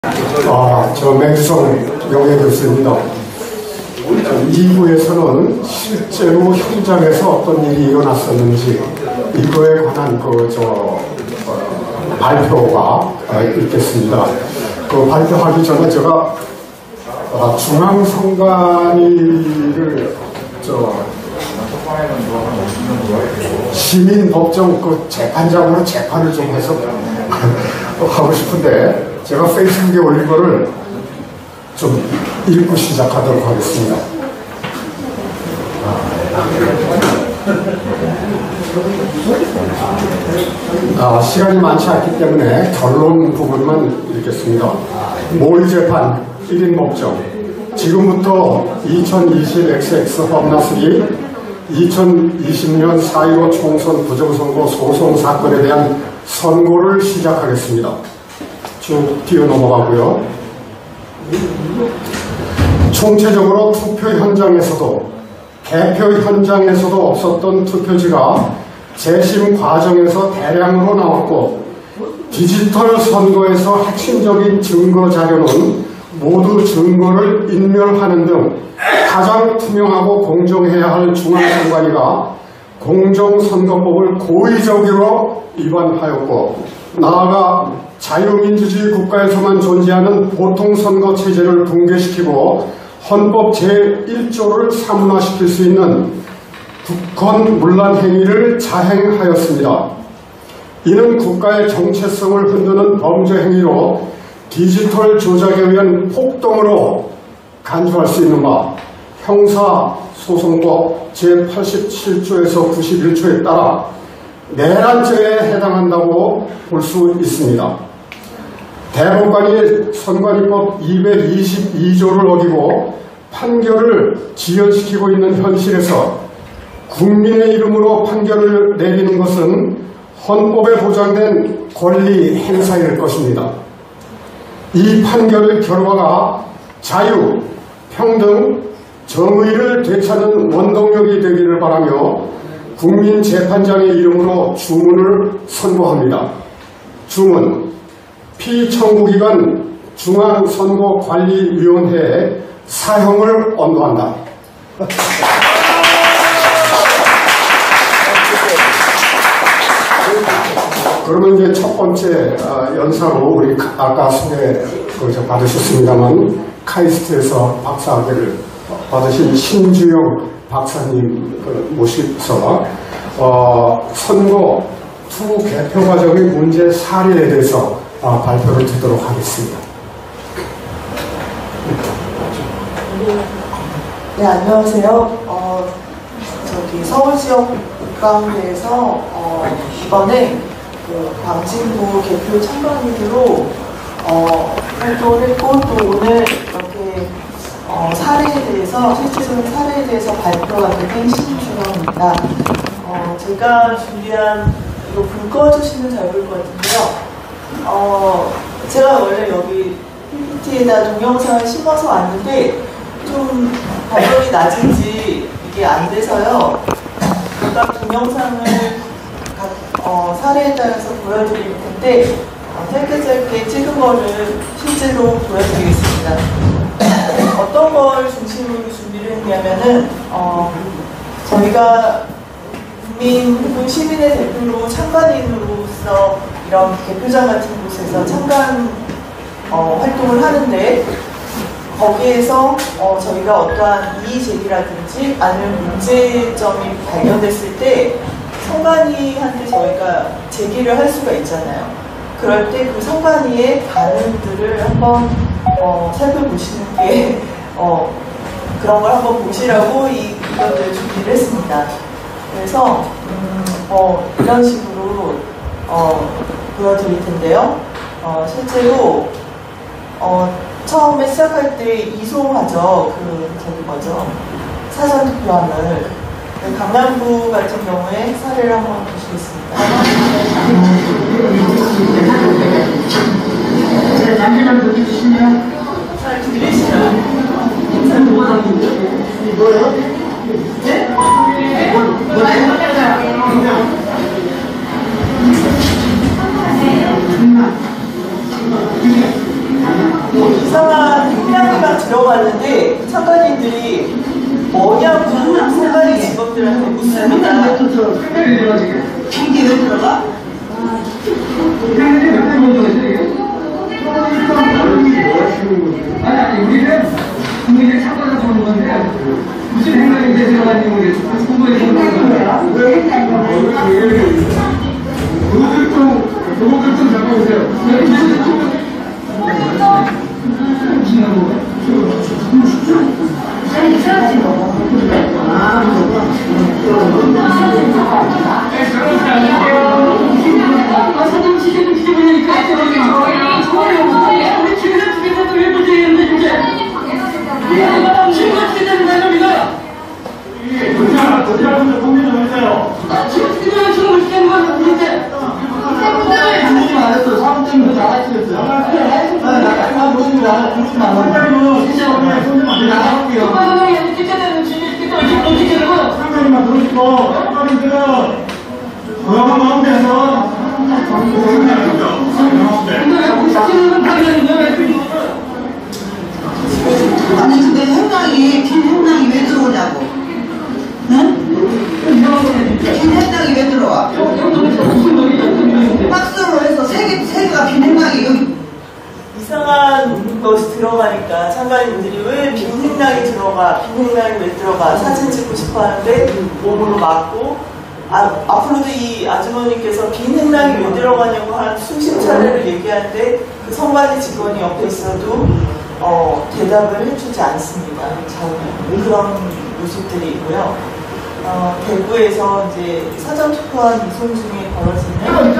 저 맹성 영예교수입니다. 2부에서는 실제로 현장에서 어떤 일이 일어났었는지 이거에 관한 발표가 있겠습니다. 그 발표하기 전에 제가 중앙선관위를 시민법정 재판장으로 재판을 좀 해서 하고 싶은데 제가 페이스북에 올린 거를 좀 읽고 시작하도록 하겠습니다. 시간이 많지 않기 때문에 결론 부분만 읽겠습니다. 모의 재판 1인 법정. 지금부터 2020 XX 법나스기 2020년 4.15 총선 부정선거 소송 사건에 대한 선고를 시작하겠습니다. 쭉 뛰어 넘어가고요. 총체적으로 투표 현장에서도 개표 현장에서도 없었던 투표지가 재심 과정에서 대량으로 나왔고 디지털 선거에서 핵심적인 증거 자료는 모두 증거를 인멸하는 등 가장 투명하고 공정해야 할 중앙선관위가 공정선거법을 고의적으로 위반하였고 나아가 자유민주주의 국가에서만 존재하는 보통선거체제를 붕괴시키고 헌법 제1조를 삼라시킬 수 있는 국헌 문란 행위를 자행하였습니다. 이는 국가의 정체성을 흔드는 범죄 행위로 디지털 조작에 의한 폭동으로 간주할 수 있는 바 형사소송법 제87조에서 91조에 따라 내란죄에 해당한다고 볼 수 있습니다. 대법관이 선관위법 222조를 어기고 판결을 지연시키고 있는 현실에서 국민의 이름으로 판결을 내리는 것은 헌법에 보장된 권리 행사일 것입니다. 이 판결의 결과가 자유, 평등, 정의를 되찾는 원동력이 되기를 바라며 국민재판장의 이름으로 주문을 선고합니다. 주문, 피청구기관 중앙선거관리위원회에 사형을 언도한다. 그러면 이제 첫 번째 연사로 우리 아까 소개 받으셨습니다만 카이스트에서 박사학위를 받으신 신주영 박사님 모셔서 선거 투 개표 과정의 문제 사례에 대해서 발표를 드리도록 하겠습니다. 네, 안녕하세요. 서울지역 국감대에서 이번에 광진구 개표 참관인으로 활동을 했고 또 오늘 이렇게 사례에 대해서 실질적인 사례에 대해서 발표가 된 신주영입니다. 제가 준비한 이거 불 꺼주시면 잘 보일 것 같은데요. 제가 원래 여기 PPT에다 동영상을 심어서 왔는데 좀 발열이 낮은지 이게 안 돼서요. 각각 동영상을 사례에 따라서 보여드릴 텐데 짧게 찍은 거를 실제로 보여드리겠습니다. 어떤 걸 중심으로 준비를 했냐면은 저희가 국민 혹은 시민의 대표로 참관인으로서 이런 개표장 같은 곳에서 참관 활동을 하는데 거기에서 저희가 어떠한 이의 제기라든지 아니면 문제점이 발견됐을 때 선관위한테 저희가 제기를 할 수가 있잖아요. 그럴 때 그 선관위의 반응들을 한번 살펴보시는 게 그런 걸 한번 보시라고 이것들을 준비를 했습니다. 그래서 이런 식으로 보여드릴 텐데요. 실제로 처음에 시작할 때 이송하죠. 사전 투표함을. 강남구 같은 경우에 사례를 한번 보시겠습니다. 잠시만 보여주시면 잘 들리시나요? 뭐요? 네? 뭐요? 이상한 행량이가 들어갔는데 참관인들이 뭐냐고 상관이 직원들한테 묻습니다. 경기 왜 들어가? 아니, 우리는 국민들이 참고해서 보는 건데, 무슨 행동이 이제 들어가는지 모르겠어. 공부에 보는 거야. 왜 했다는 거야? 요것도 잡아보세요. 아니 근데 행랑이 빈 행랑이 왜 들어오냐고? 응? 빈 행랑이 왜 들어와? 박스로 해서 세 개가 빈 행랑이 여기 이상한 것이 들어가니까 참관인들이 왜 빈 행랑이 들어가, 빈 행랑이 왜 들어가 사진 찍고 싶어 하는데 몸으로 막고 앞으로도 이 아주머니께서 빈 행랑이 왜 들어가냐고 한 수십 차례를 얘기하는데 그 선관위 직원이 옆에 있어도 대답을 해주지 않습니다. 그런 모습들이 있고요. 대구에서 이제 사전투표한 이송 중에 벌어지는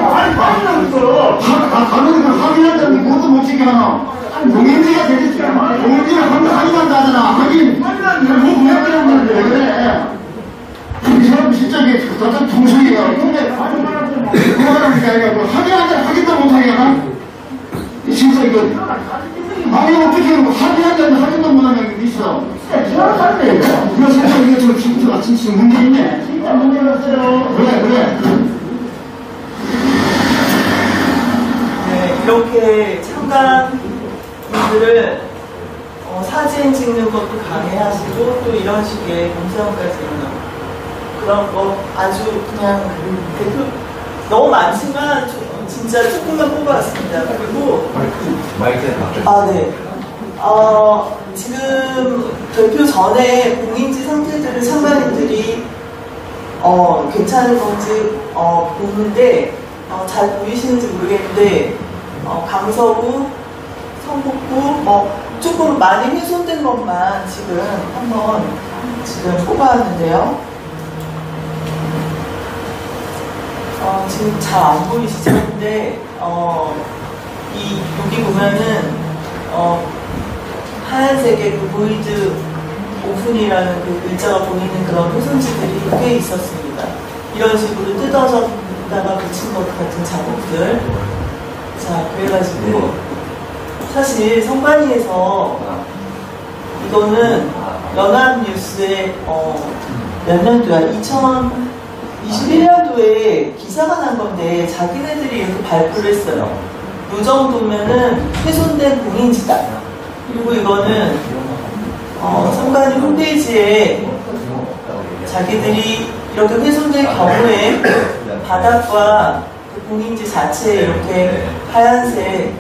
가면 확인한다는 것도 못 지게 하나. 동행지가 되겠지. 동행지가 하면 확인한다잖아. 확인. 뭐 그냥 왜 그래. 이 사람 진짜 이게 어떤 정수기야. 근데 그만하니까 이거 확인도 못하게 하나? 진짜 이거 아니 어떻게 합의한다는 확인도 못하는 게 있어. 이상한데 이거. 이거 진짜 이거 좀 진짜 문제 있네. 진짜 문제가 없어요. 그래. 네, 이렇게 참관인들을 사진 찍는 것도 강요하시고 또 이런 식의 공세원까지 그런 거 아주 그냥 대표 너무 많지만 진짜 조금만 뽑아왔습니다. 그리고 네. 지금 대표 전에 공인지 상태들을 참관인들이 괜찮은 건지 보는데 잘 보이시는지 모르겠는데 강서구, 성북구 조금 많이 훼손된 것만 지금 한번 뽑아왔는데요. 지금 잘 안 보이시죠? 근데 여기 보면은 하얀색의 그 보이드 오픈이라는 그 글자가 보이는 그런 훼손지들이 꽤 있었습니다. 이런 식으로 뜯어졌다가 붙인 것 같은 작업들. 자, 그래가지고 사실 선관위에서 이거는 연합뉴스에 몇 년도야? 2021년도에 기사가 난 건데 자기네들이 이렇게 발표를 했어요. 이 정도면은 훼손된 공인지다. 그리고 이거는 선관위 홈페이지에 자기들이 이렇게 훼손된 경우에 바닥과 그 공인지 자체에 이렇게 하얀색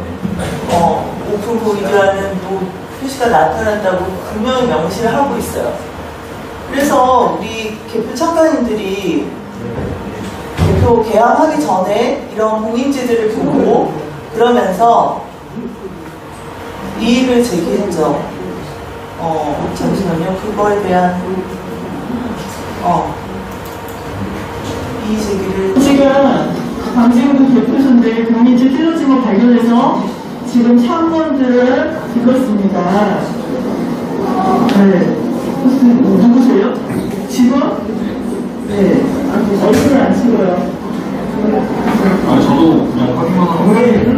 오픈 보이드라는 표시가 나타난다고 분명히 명시를 하고 있어요. 그래서 우리 개표 참관인들이 대표 개항하기 전에 이런 공인지들을 보고 그러면서 이의를 제기했죠. 잠시만요. 그거에 대한 이의 제기를 지금 방지구도 대표소인데 공인지 틀어진 거 발견해서 지금 참관들을 읽었습니다. 네. 누구세요? 직원? 네. 얼굴을 안 찍어요. 저도 그냥 확인만 하고.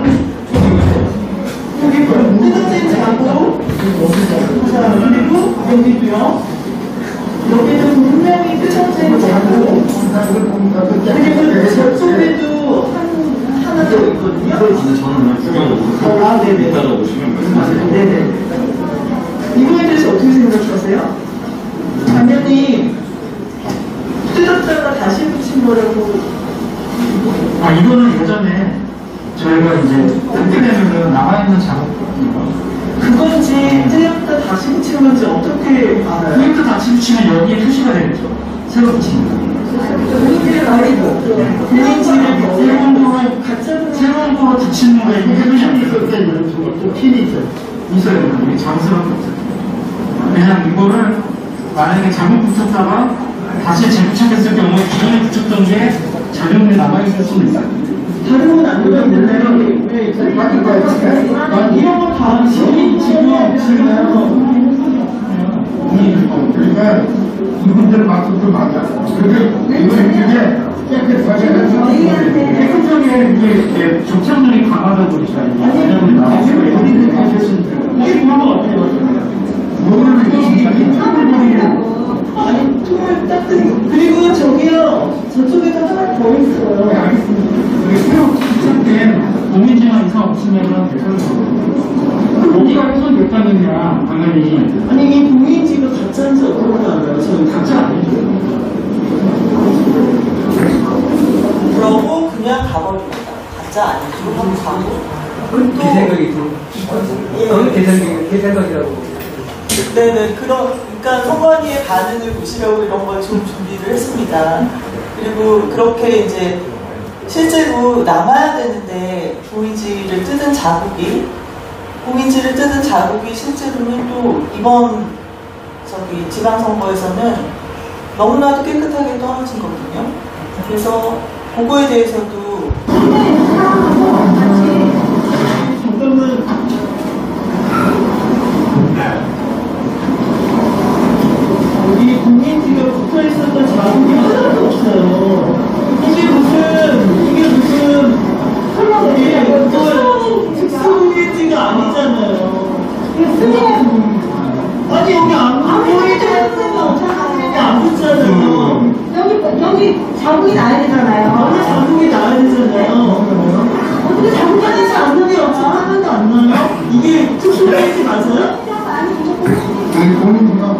여기 뜯어진 자고, 자, 그리고 여기도요. 여기도 분명히 뜯어진 자고, 그리고 저쪽에도 하나 더 있거든요. 근데 저는 그냥 구경을 네네. 이따가 오시면 네네. 이거에 대해서 어떻게 생각하세요? 장관님, 뜯었다가 다시 붙인 거라고. 이거는 예전에 저희가 이제 뜯게 되면은 남아있는 작업거든요. 그건지 뜯었다 다시 붙인 건지 어떻게 알아요? 프린트 다시 붙이면 여기에 표시가 되겠죠. 새로 붙이면. 본인들은 아니고, 본인들은 새로운 거로 붙이는 거에 해변이 안 됐을 때 좀 핀이 있어야 돼요. 이게 장스럽게 없어요. 왜냐면 이거를 만약에 잘못 붙였다가 다시 재부착했을 경우에 기존에 붙였던 게 작용에 남아있을 수는 있어요. 다른 건 안 들어있는데, 왜 이런 건 다 지금 그러니까 이분들 말씀도 맞아. 그게 이게 핵심적인 이게 조청들이 강하다 보니까 왜냐면 나머지가 이렇게 하셨는데 이게 뭐가 어떻게 봤어요? 아니, tum을 딱 그리고 저기요, 저쪽에도 하나 더 있어요. 이게 새로 부착된 공인지만 이상 없으면 되는 거고 여기가 훼손됐다느냐 당연히 아니, 이 공인지가 가짜인지 어떻게 알아요? 저는 가짜 아니죠. 그러고 그냥 가버립니다. 가짜 아니죠. 하고 가고. 제 생각이 좀, 제 생각이라고. 네네. 그러니까 선관위의 반응을 보시려고 이런 걸 좀 준비를 했습니다. 그리고 그렇게 이제 실제로 남아야 되는데 공인지를 뜯은 자국이 실제로는 또 이번 지방선거에서는 너무나도 깨끗하게 떨어진 거거든요. 그래서 그거에 대해서도 잠깐만. 이 공인지가 붙어 있었던 자국이 하나도 없어요. 이게 무슨 특수공인지가 아니잖아요. 아니, 여기 안 붙잖아요. 여기 자국이 나야 되잖아요. 여기 자국이 나야 되잖아요. 어떻게 자국이 아니, 자국이 없어. 하나도 안 나요? 이게 특수공인지 맞아요? 아니 본인이가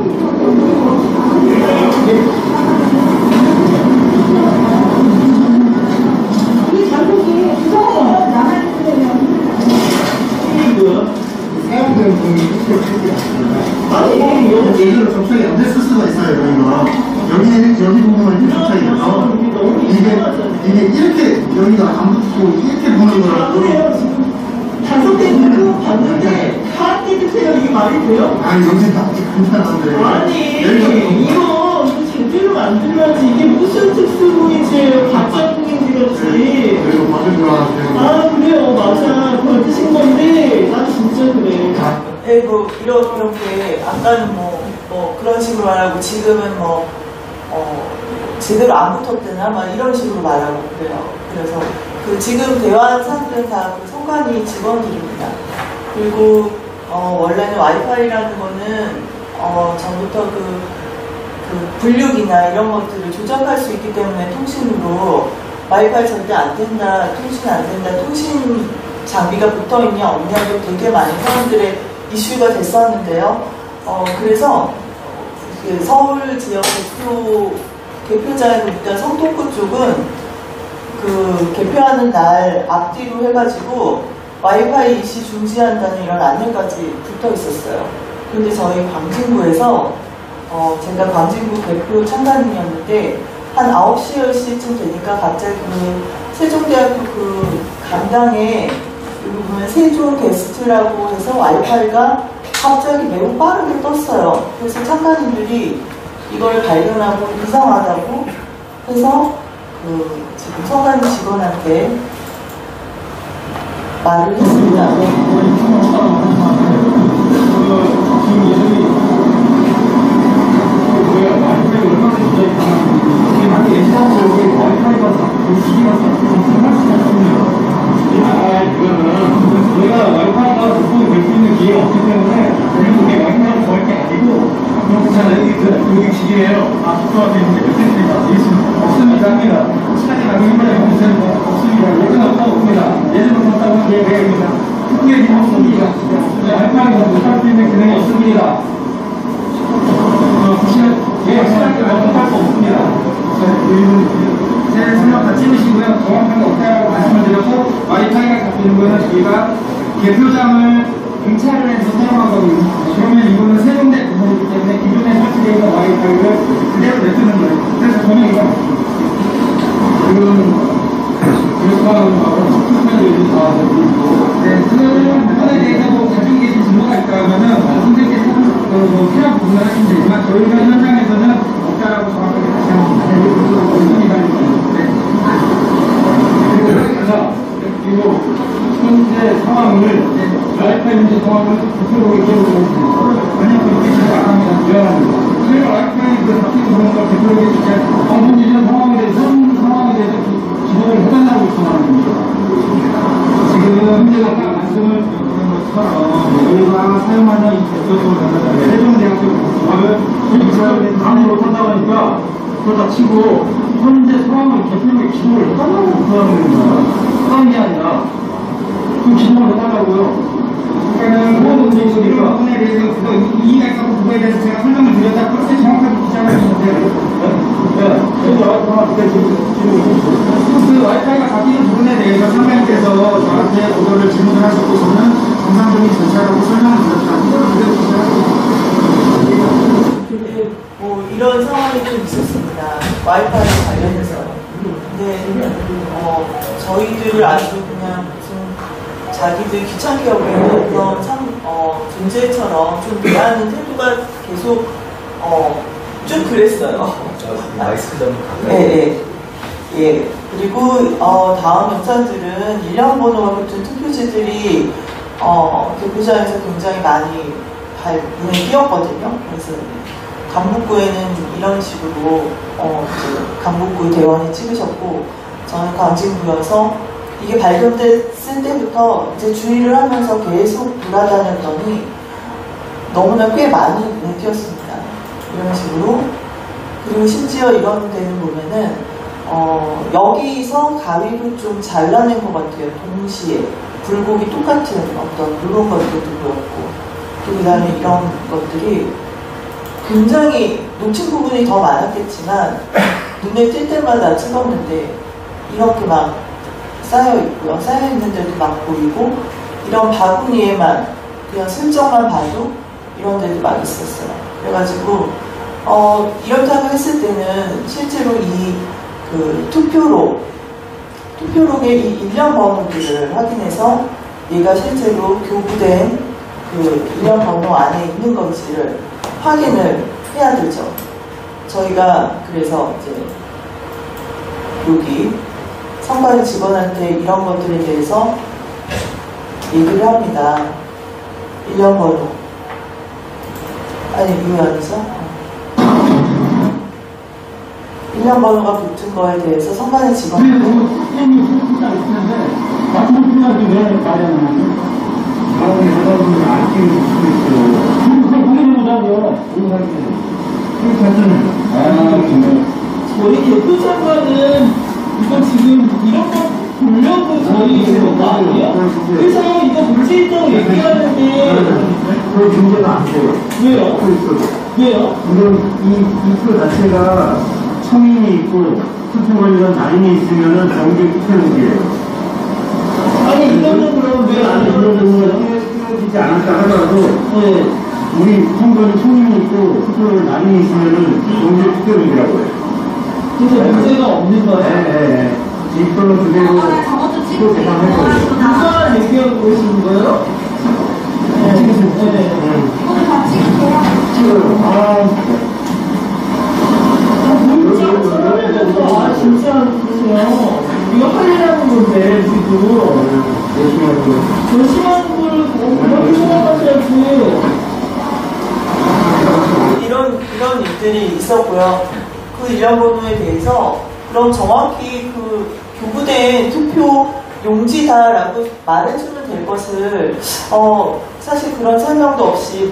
이 자국이 구성으로 남아있으면 이게 뭐야? 사용된 분이 아니, 여기 예전에 접촉이 안 됐을 수가 있어요. 여기가 여기 부분은 접촉이 돼서 이게 이렇게 여기가 안 붙고 이렇게 보는 거라고. 그래요, 지금 5개 누르고 봤는데 다 깨끗해요. 이게 말이 돼요? 아니 여기 다 괜찮은데 아니, 이거 제대로 만들어야지. 이게 무슨 특수공인지예요? 가짜 공인지같이. 그리고 받은 거한테 그래요. 맞아. 거짓인 건데 난 진짜 그래. 이렇게 아까는 뭐 그런 식으로 말하고 지금은 제대로 안 붙었대나 막 이런 식으로 말하고 그래요. 그래서 지금 대화하는 사람들은 다 선관위 직원들입니다. 그리고 원래는 와이파이라는 거는 전부터 그 분류기나 이런 것들을 조작할 수 있기 때문에 통신으로 와이파이 절대 안 된다, 통신 안 된다, 통신 장비가 붙어 있냐 없냐도 되게 많은 사람들의 이슈가 됐었는데요. 그래서 그 서울 지역 개표자에 보니까 성동구 쪽은 그 개표하는 날 앞뒤로 해가지고 와이파이 이시 중지한다는 이런 안내까지 붙어 있었어요. 근데 저희 광진구에서 제가 광진구 개표 참관인이었는데 한 9시, 10시쯤 되니까 갑자기 세종대학교 강당에 여기 보면 세종 게스트라고 해서 와이파이가 갑자기 매우 빠르게 떴어요. 그래서 참관인들이 이걸 발견하고 이상하다고 해서 지금 선관위 직원한테 말을 했습니다. 우리가 와이파이가 극복이 될 수 있는 기회가 없기 때문에 우리 와이파이를 구할 게 아니고 그렇잖아요. 여기 기계예요. 국토한테 있는데 몇 센트입니까? 없습니다. 합니다. 시간이 가능합니다. 없습니다. 예전 없다 없습니다. 예전 없다고 얘기합니다. 특별히 없습니다. 와이파이가 못할 수 있는 기능이 없습니다. 확실하게 못할 수 없습니다. 제 설명 다 찍으시고요. 정확한 게 없다고 말씀을 드렸고, 와이파이가 잡히는 거는 저희가 개표장을 응찰을 해서 사용하거든요. 그러면 이거는 세종대 구성이기 때문에 기존에 설치되어 있는 와이파이를 그대로 내주는 거예요. 그래서 저는 이거 부분에 대해서 뭐 가지고 계신 질문가 있다 하면은 선생님께서 필요한 부분을 하시면 되지만 저희가 현장에서는 없다라고 정확하게 다시 한번 말씀드리겠습니다. 그리고 현재 상황을 와이파이 문제 상황을 대표로 얘기해보겠습니다. 만약 그렇게 진행 안 합니다. 미안합니다. 저희가 와이파이 그 바뀌는 그런 걸 대표로 얘기해 방송 이전 상황에 대해서 지원을 해달라고 요청하는 겁니다. 지금 현재가 말씀을 드린 것처럼 저희가 사용하는 이 대표소는 세종대학교 교수를 저희가 강의로 한다고 하니까 그러다 치고 현재 상황을 대표로 지원을 해달라고 요청하는 겁니다. 하는 게 아니라 좀 지원을 해달라고요. 그러니까는 모든 분들이니까 부분에 대해서 그거 이의가 있어서 그거에 대해서 제가 설명을 드렸다 그렇게 정확하게 기장을 해주세요. 그 와이파이가 바뀌는 부분에 대해서 상관님께서 저한테 그거를 질문을 하셨고 저는 정상적인 절차라고 설명을 드렸다. 뭐 이런 상황이 좀 있었습니다. 와이파이 관련해서. 근데 저희들을 아주 그냥 무슨 자기들 귀찮게 여기는 그런 존재처럼 좀 대하는 태도가 계속 쭉 그랬어요. 마이스크 좀 예. 그리고 다음 영상들은 일련 번호가 붙은 투표지들이 대표장에서 굉장히 많이 눈에 띄었거든요. 그래서 강북구에는 이런 식으로 이제 강북구 대원이 찍으셨고 저는 광진구여서 이게 발견됐을 때부터 이제 주의를 하면서 계속 돌아다녔더니 너무나 꽤 많이 눈에 띄었습니다. 이런 식으로. 그리고 심지어 이런 데는 보면은 여기서 가위로 좀 잘라낸 것 같아요. 동시에 굴곡이 똑같은 어떤 이런 것들도 보였고 또 그다음에 이런 것들이 굉장히 놓친 부분이 더 많았겠지만 눈에 띌 때마다 찍었는데 이렇게 막 쌓여 있고요. 쌓여 있는 데도 막 보이고 이런 바구니에만 그냥 슬쩍만 봐도 이런 데도 막 있었어요. 그래가지고 이렇다고 했을 때는 실제로 그 투표록의 이 일련 번호들을 확인해서 얘가 실제로 교부된 그 일련 번호 안에 있는 건지를 확인을 해야 되죠. 저희가 그래서 이제 여기 선관 직원한테 이런 것들에 대해서 얘기를 합니다. 일련 번호. 아니, 이거 아니죠? 일련 번호가 붙은 거에 대해서 선관위 직원한테 저희 대표장관은 이거 지금 이런 거 보려고 저희 이런 거 아니에요? 그래서 이거 문제 있다고 얘기하는데 그 문제가 안 돼요. 왜요? 왜요? 이거 이 자체가 성인이 있고 투표관리가 나인이 있으면은 정규 투표용지예요. 아니 이거는 그럼 왜 안 해요? 띄워지지 않았다 하더라도 네. 우리 선거는 성인이 있고 투표를 나인이 있으면은 정규 투표용지라고 해요. 그래서 문제가 없는 거예요? 네. 이거는 그대로 투표 대상할 거예요. 누가 얘기하고 계시는 거예요? 네. 진짜 그러세요. 이거 하려는 건데 지금 열심히 하는 걸 그렇게 생각하셔야지. 이런 일들이 있었고요. 그 일련 번호에 대해서 그럼 정확히 그 교부된 투표 용지다라고 말해주면 될 것을 사실 그런 설명도 없이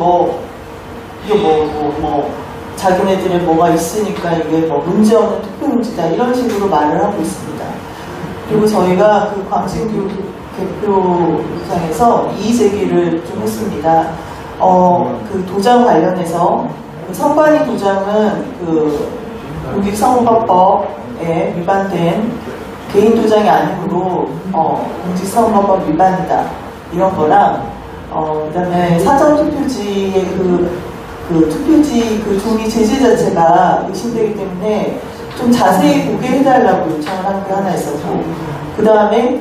자기네들의 뭐가 있으니까 이게 문제없는 투표용지다 이런 식으로 말을 하고 있습니다. 그리고 저희가 그 광진구 개표장에서 이의 제기를 좀 했습니다. 그 도장 관련해서 그 선관위 도장은 그 공직선거법에 위반된 개인 도장이 아니므로 공직선거법 위반이다 이런 거랑 그다음에 사전투표지의 그 투표지 그 종이 재질 자체가 의심되기 때문에 좀 자세히 보게 해달라고 요청을 한 게 하나 있었고, 그 다음에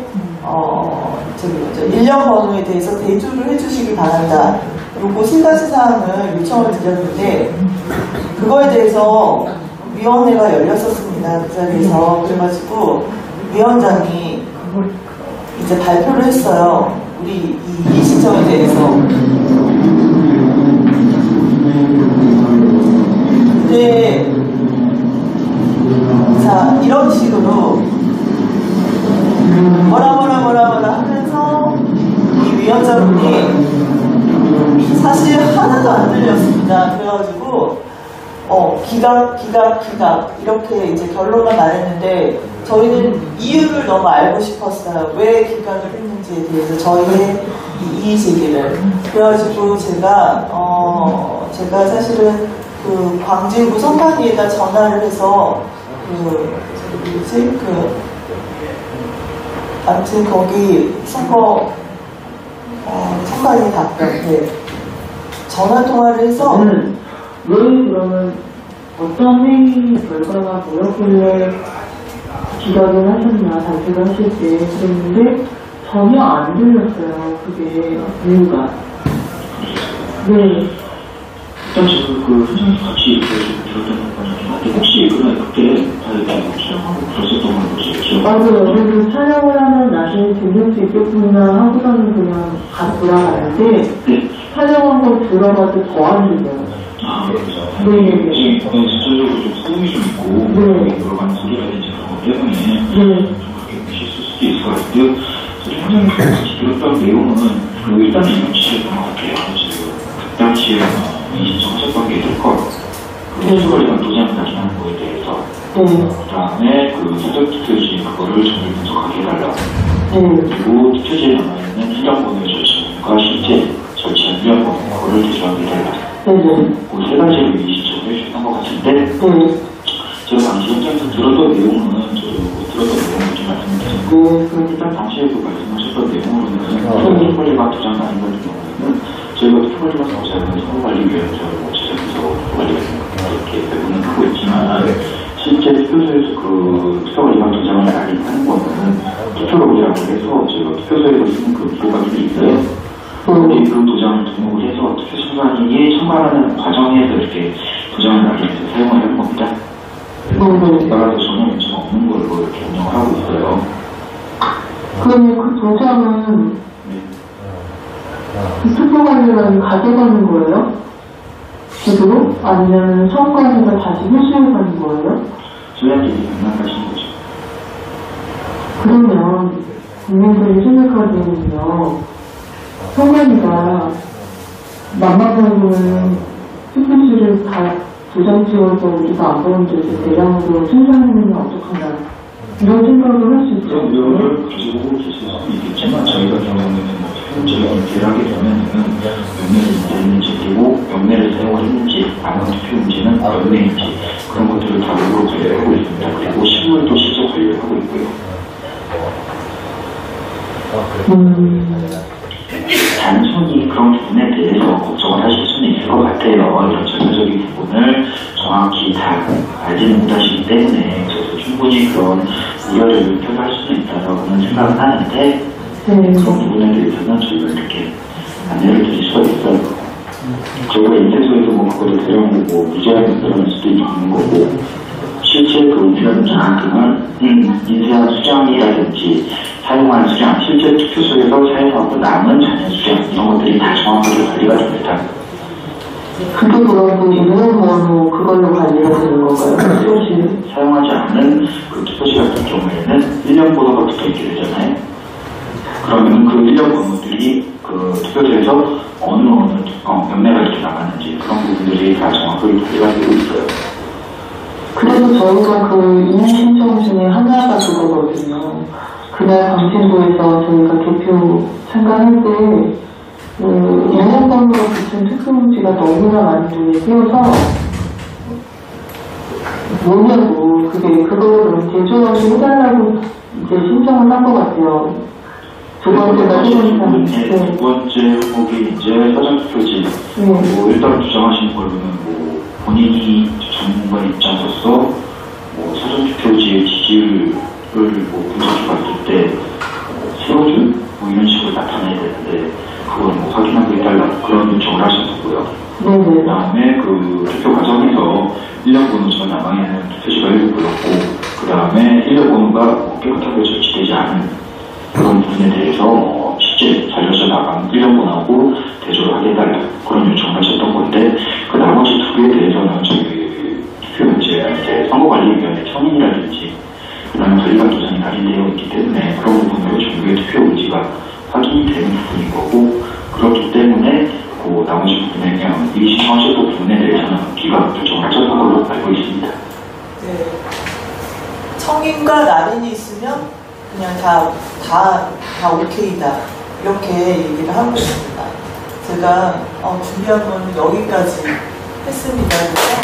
1년 번호에 대해서 대조를 해주시기 바란다. 요거 3가지 사항을 요청을 드렸는데 그거에 대해서 위원회가 열렸었습니다. 그 자리에서. 그래가지고 위원장이 이제 발표를 했어요. 우리 이 신청에 대해서. 근데 자, 이런 식으로 뭐라 하면서 이 위원장분이 사실 하나도 안 들렸습니다. 그래가지고 기각 이렇게 이제 결론만 말했는데 저희는 이유를 너무 알고 싶었어요. 왜 기각을 했는지에 대해서 저희의 이의 제기를. 그래가지고 제가 사실은 그 광진구 선관위에다 전화를 해서 아무튼 거기 선관위 답변에 전화 통화를 해서 왜 그러면 어떤 회의 결과가 뭐였길래 기각을 하셨나 발표를 하실 때 그랬는데 전혀 안 들렸어요. 그게 이유가. 네. 일단 지금 그 현장에서 같이 들었던 거긴 한데 혹시 그때 다이어트 촬영하고 그랬었던 건 혹시 기억? 맞아요. 그래서 촬영을 하면 나중에 들릴 수 있겠구나 하고서는 그냥 가 돌아가는데 네. 촬영한 걸 들어가도 더 안 들려요. 아, 그렇죠. 네. 지금 전체적으로 좀 소음이 좀 있고 네. 여러 가지 소리라든지 그런 것 때문에 네. 좀 그렇게 실수 수도 있을 것 같고요. 현장에서 같이 들었던 내용은 일단 이명치였던 것 같아요. 지금 그 당시에 신청하셨던 게 있을 거 수거리가 도장 나타나는 거에 대해서 그 다음에 그 사전투표지 그거를 정밀 분석하게 해달라. 그리고 투표지에 남아있는 1년 번호의 절차과 실제 절차 1년 번호 그거를 대조하게 해달라. 그 3가지를 신청을 해주셨던 것 같은데 제가 당시 현장에서 들었던 내용은 좀 말씀드리면 일단 당시에도 말씀하셨던 내용으로는 투표관리가 도장 나는 같은 경우에는 저희가 투표관리가 도장은 선거관리위원회로 제작해서 투표관리가 이렇게 대부분 하고 있지만 실제 투표소에서 그 투표관리가 도장을 날리는 거는 투표록이라고 해서 저희가 투표소에서 쓰는 그 기록관들이 있어요. 그 도장을 등록을 해서 투표 선관위에 참가하는 과정에서 이렇게 도장을 날리면서 사용을 하는 겁니다. 나라도 전혀 문제가 없는 걸로 이렇게 운영을 하고 있어요. 그러면 그 도장은 투표관리관이 가져가는 거예요? 집으로? 아니면 선관위가 다시 회수해 가는 거예요? 저희한테 이제 장난하시는 거죠. 그러면 국민들이 생각하기에는요, 선관위가 만만하고는 투표지를 다 도장 찍어서 우리가 안 보는 데서 대량으로 생산하면 어떡하나 이런 생각을 할 수 있죠. 그런 내용을 가지고 계실 수는 있겠지만 저희가 경우에는 저희가 인지를 하게 되면은 연매를 인지했는지 그리고 연매를 사용을 했는지 아니면 투표인지는 연매인지 그런 것들을 다 로그로 관리하고 있습니다. 그리고 실물도 실제 관리를 하고 있고요. 단순히 그런 부분에 대해서 걱정을 하실 수는 있을 것 같아요. 이런 전체적인 부분을 정확히 다 알지는 못하시기 때문에 그래서 충분히 그런 우려를 표현할 수는 있다고는 생각은 하는데 그런 부분에 대해서는 저희가 이렇게 안내를 드릴 수가 있어요. 저희가 인쇄소에서 뭐 그거를 대량으로 무제한 들어갈 수도 있는 거고 실제 그 인쇄한 장학금을 인쇄한 수량이라든지 사용한 수량, 실제 투표소에서 사용하고 남은 잔여 수량 이런 것들이 다 정확하게 관리가 됩니다. 그게 그럼 일년 번호 그걸로 관리가 되는 건가요? 투표지 사용하지 않는 그 투표지 같은 경우에는 1년 번호가 붙어있게 되잖아요. 그러면 그 1년 번호들이 그 투표소에서 어느 연매가 이렇게 나가는지 그런 부분들이 다 정확하게 관리가 되고 있어요. 그래서 저희가 그 이의 신청 중에 하나가 그거거든요. 그날 광진구에서 저희가 개표 참가할 때 영향권으로 붙은 투표용지가 너무나 많이 눈에 띄어서 뭐냐고 그거를 제조하게 해달라고 이제 신청을 한 것 같아요. 두 번째가 두 번째 후보기 이제 사전투표지 뭐 일단 주장하시는 걸로는 뭐 본인이 전문가 입장으로서 뭐 사전투표지의 지지율을 뭐 분석해 봤을 때 세워줄 뭐 이런 식으로 나타내야 되는데 그걸 뭐 확인하고 해달라 그런 요청을 하셨고요. 그 다음에 그 투표 과정에서 1년 번호지가 남아있는 투표지가 7개였고 그 다음에 1년 번호가 뭐 깨끗하게 절취되지 않은 그런 부분에 대해서 실제 살려져 나간 1년 번호하고 대조를 하게 해달라 그런 요청을 하셨던 건데 그 나머지 두 개에 대해서는 저희 투표용지에 이제 선거관리위원회 청인이라든지 그다음에 관리관 도장이 할인되어 있기 때문에 그런 부분으로 정부의 투표용지가 확인이 되는 부분인 거고 그렇기 때문에 그 나머지 부분에 그냥 미리 신청하셨던 부분에 대해서는 기각 결정을 하셨던 걸로 알고 있습니다. 네. 청인과 날인이 있으면 그냥 다 오케이다 이렇게 얘기를 하고 있습니다. 제가 준비한 건 여기까지 했습니다.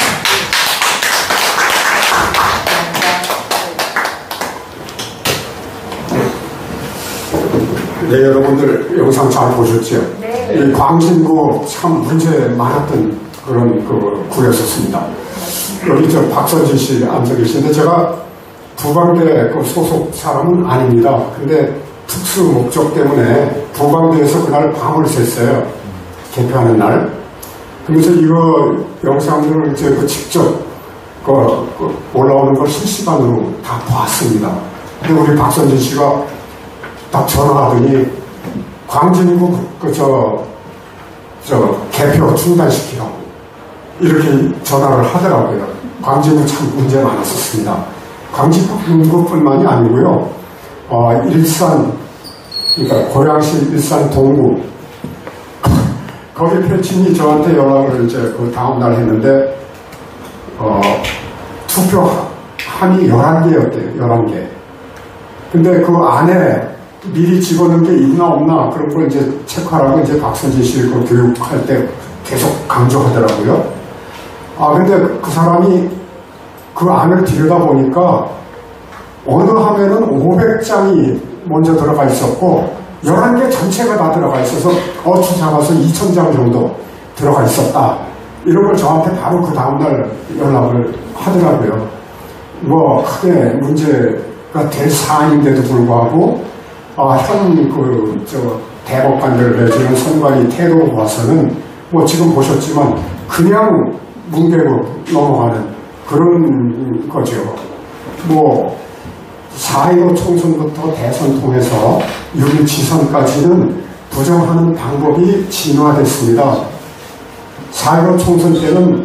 네, 여러분들 영상 잘 보셨죠? 네. 이 광진구 참 문제 많았던 그런 그 구였었습니다. 여기 저 박선진 씨 앉아 계시는데 제가 부방대 그 소속 사람은 아닙니다. 근데 특수 목적 때문에 부방대에서 그날 밤을 샜어요. 개표하는 날. 그래서 이거 영상들을 이제 그 직접 그 올라오는 걸 실시간으로 다 봤습니다. 근데 우리 박선진 씨가 딱 전화하더니 광진구 저 개표 중단시키라고 이렇게 전화를 하더라고요. 광진구 참 문제 많았었습니다. 광진구뿐만이 아니고요. 일산 그러니까 고양시 일산 동구 거기 패친이 저한테 연락을 이제 그 다음날 했는데 투표함이 11개였대요. 11개. 근데 그 안에 미리 집어넣은 게 있나 없나 그런 걸 이제 체크하라고 이제 박선진 씨를 그 교육할 때 계속 강조하더라고요. 근데 그 사람이 그 안을 들여다보니까 어느 화면은 500장이 먼저 들어가 있었고 11개 전체가 다 들어가 있어서 어추 잡아서 2000장 정도 들어가 있었다. 이런 걸 저한테 바로 그 다음날 연락을 하더라고요. 뭐 크게 문제가 될 사안인데도 불구하고 대법관들 내지는 선관위 태도로 봐서는 뭐 지금 보셨지만 그냥 뭉개고 넘어가는 그런 거죠. 뭐 4.15 총선부터 대선 통해서 6.1 지선까지는 부정하는 방법이 진화됐습니다. 4.15 총선 때는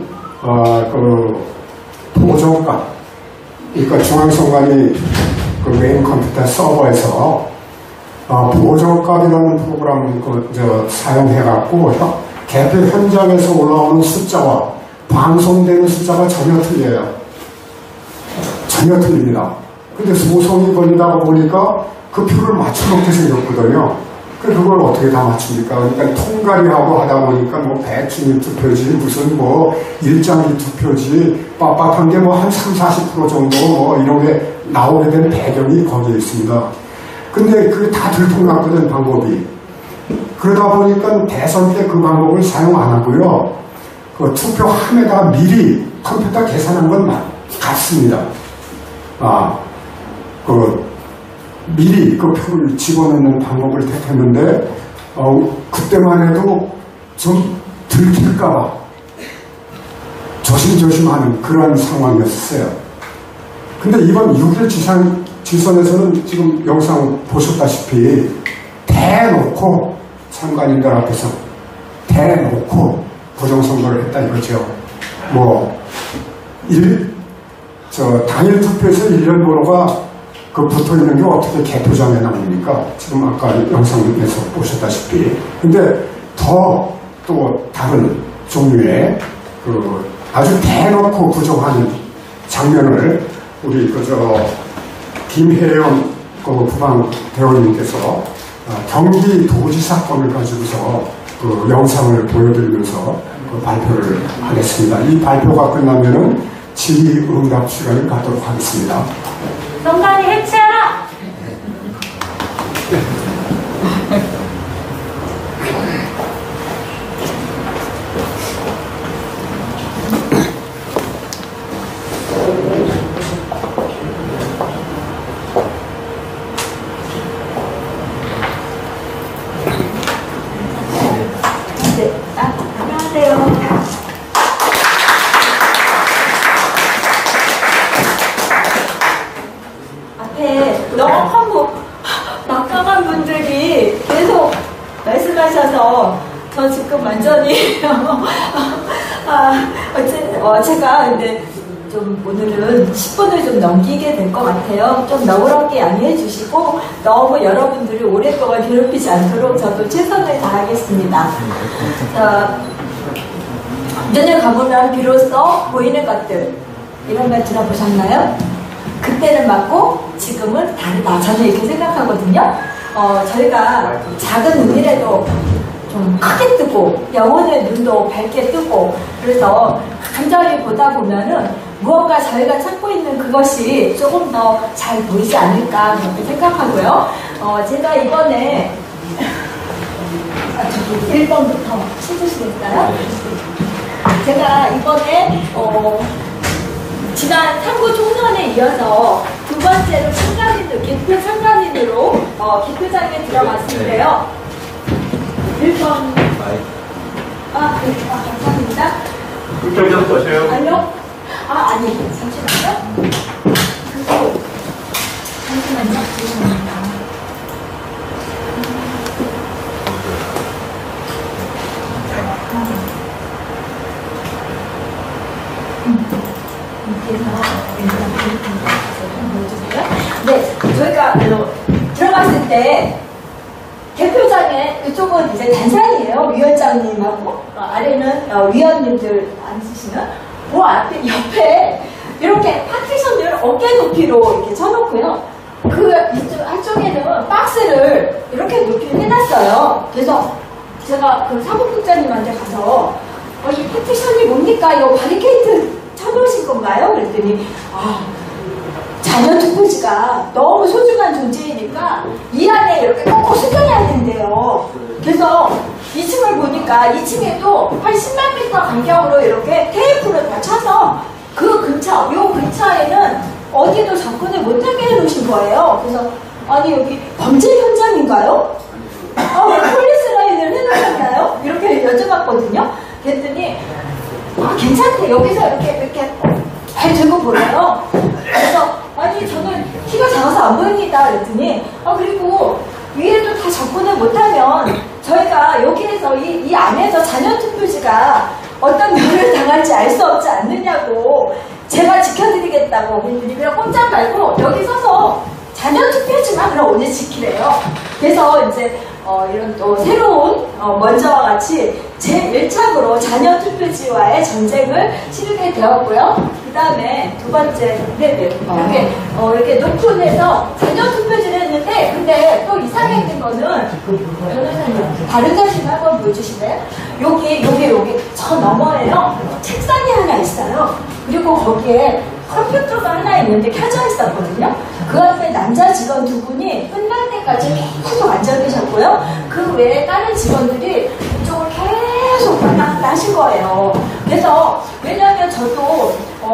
보정값, 그러니까 중앙선관위 그 메인 컴퓨터 서버에서 보정값이라는 프로그램 사용해갖고 개표 현장에서 올라오는 숫자와 방송되는 숫자가 전혀 틀려요. 전혀 틀립니다. 근데 소송이 걸리다가 보니까 그 표를 맞춰놓게 생겼거든요. 그걸 어떻게 다 맞춥니까? 그러니까 통가리하고 하다 보니까 뭐 배추잎 투표지, 무슨 뭐 일장일 투표지, 빳빳한 게 뭐 한 30-40% 정도 뭐 이런 게 나오게 된 배경이 거기에 있습니다. 근데 그게 다 들통났거든, 방법이. 그러다 보니까 대선 때 그 방법을 사용 안 하고요. 그 투표함에다 미리 컴퓨터 계산한 건 같습니다. 미리 그 표를 집어넣는 방법을 택했는데, 그때만 해도 좀 들킬까봐 조심조심하는 그런 상황이었어요. 근데 이번 6.1 지선에서는 지금 영상 보셨다시피 대놓고 선관위들 앞에서 대놓고 부정선거를 했다 이거죠. 뭐 당일 투표에서 1년 번호가 그 붙어있는 게 어떻게 개표장에 나옵니까? 지금 아까 영상에서 보셨다시피. 근데 더 또 다른 종류의 그 아주 대놓고 부정하는 장면을 우리 김혜영 그 부방 대원님께서 경기도지사 건을 가지고서 그 영상을 보여드리면서 그 발표를 하겠습니다. 이 발표가 끝나면은 질의응답 시간을 갖도록 하겠습니다. 성관이 해체하라! 저 지금 완전히 제가 근데 좀 오늘은 10분을 좀 넘기게 될 것 같아요. 좀 너그럽게 양해해 주시고 너무 여러분들이 오랫동안 괴롭히지 않도록 저도 최선을 다하겠습니다. 눈을 감으면 비로소 보이는 것들, 이런 말 들어보셨나요? 그때는 맞고 지금은 다르다. 저는 이렇게 생각하거든요. 저희가 작은 눈이라도 좀 크게 뜨고 영혼의 눈도 밝게 뜨고 그래서 간절히 보다 보면은 무언가 저희가 찾고 있는 그것이 조금 더 잘 보이지 않을까 그렇게 생각하고요. 제가 이번에 저기 1번부터 쳐주시겠어요? 제가 이번에 지난 탐구 총선에 이어서 두 번째로 개표 참관인으로 개표장에 들어갔는데요. 1번. 감사합니다. 불편 좀 보세요. 아니요. 아니, 잠시만요. 잠시만요. 죄송합니다. 네, 저희가 들어갔을 때 개표장에 이쪽은 이제 단상이에요. 위원장님하고 아래는 위원님들 앉으시는 그 앞에 옆에 이렇게 파티션을 어깨 높이로 이렇게 쳐놓고요. 그 이쪽 한쪽에는 박스를 이렇게 높이 해놨어요. 그래서 제가 그 사무국장님한테 가서 이 파티션이 뭡니까? 이거 바리케이트 쳐놓으신 건가요? 그랬더니 자녀 투표지가 너무 소중한 존재이니까 이 안에 이렇게 꼭 숨겨놔야 된대요. 그래서 2층을 보니까 2층에도 한 10만 미터 간격으로 이렇게 테이프를 다 쳐서 그 근처, 요 근처에는 어디도 접근을 못하게 해놓으신 거예요. 그래서 아니 여기 범죄 현장인가요? 왜 폴리스 라인을 해놓으셨나요? 이렇게 여쭤봤거든요. 그랬더니 괜찮대. 여기서 이렇게 발 들고 보래요. 그래서 아니 저는 키가 작아서 안 보입니다. 그랬더니 그리고 위에도 다 접근을 못하면 저희가 여기에서 이 안에서 자녀 투표지가 어떤 면을 당할지 알 수 없지 않느냐고 제가 지켜드리겠다고. 그랬더니 그냥 꼼짝 말고 여기 서서 자녀 투표지만 그럼 오늘 지키래요. 그래서 이제 이런 또 새로운 먼저와 같이 제1착으로 자녀 투표지와의 전쟁을 치르게 되었고요. 그 다음에 두 번째, 이렇게 높은 데서 자녀 투표지를 했는데, 근데 또 이상했던 거는, 변호사님, 다른 사진 한번 보여주실래요? 여기, 저 너머에요. 책상이 하나 있어요. 그리고 거기에 컴퓨터가 하나 있는데 켜져 있었거든요. 그 앞에 남자 직원 두 분이 끝날 때까지 계속 앉아 계셨고요. 그 외에 다른 직원들이 이쪽을 계속 왔다 갔다 하신 거예요. 그래서 왜냐하면 저도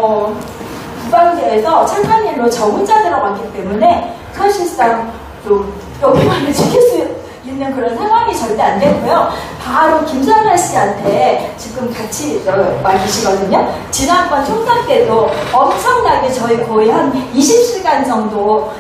부방대에서 참관인으로 저 혼자 들어갔기 때문에 사실상 좀 여기만을 지킬 수 있는 그런 상황이 절대 안 됐고요. 바로 김선아 씨한테 지금 같이 와 계시거든요. 지난번 총선 때도 엄청나게 저희 거의 한 20시간 정도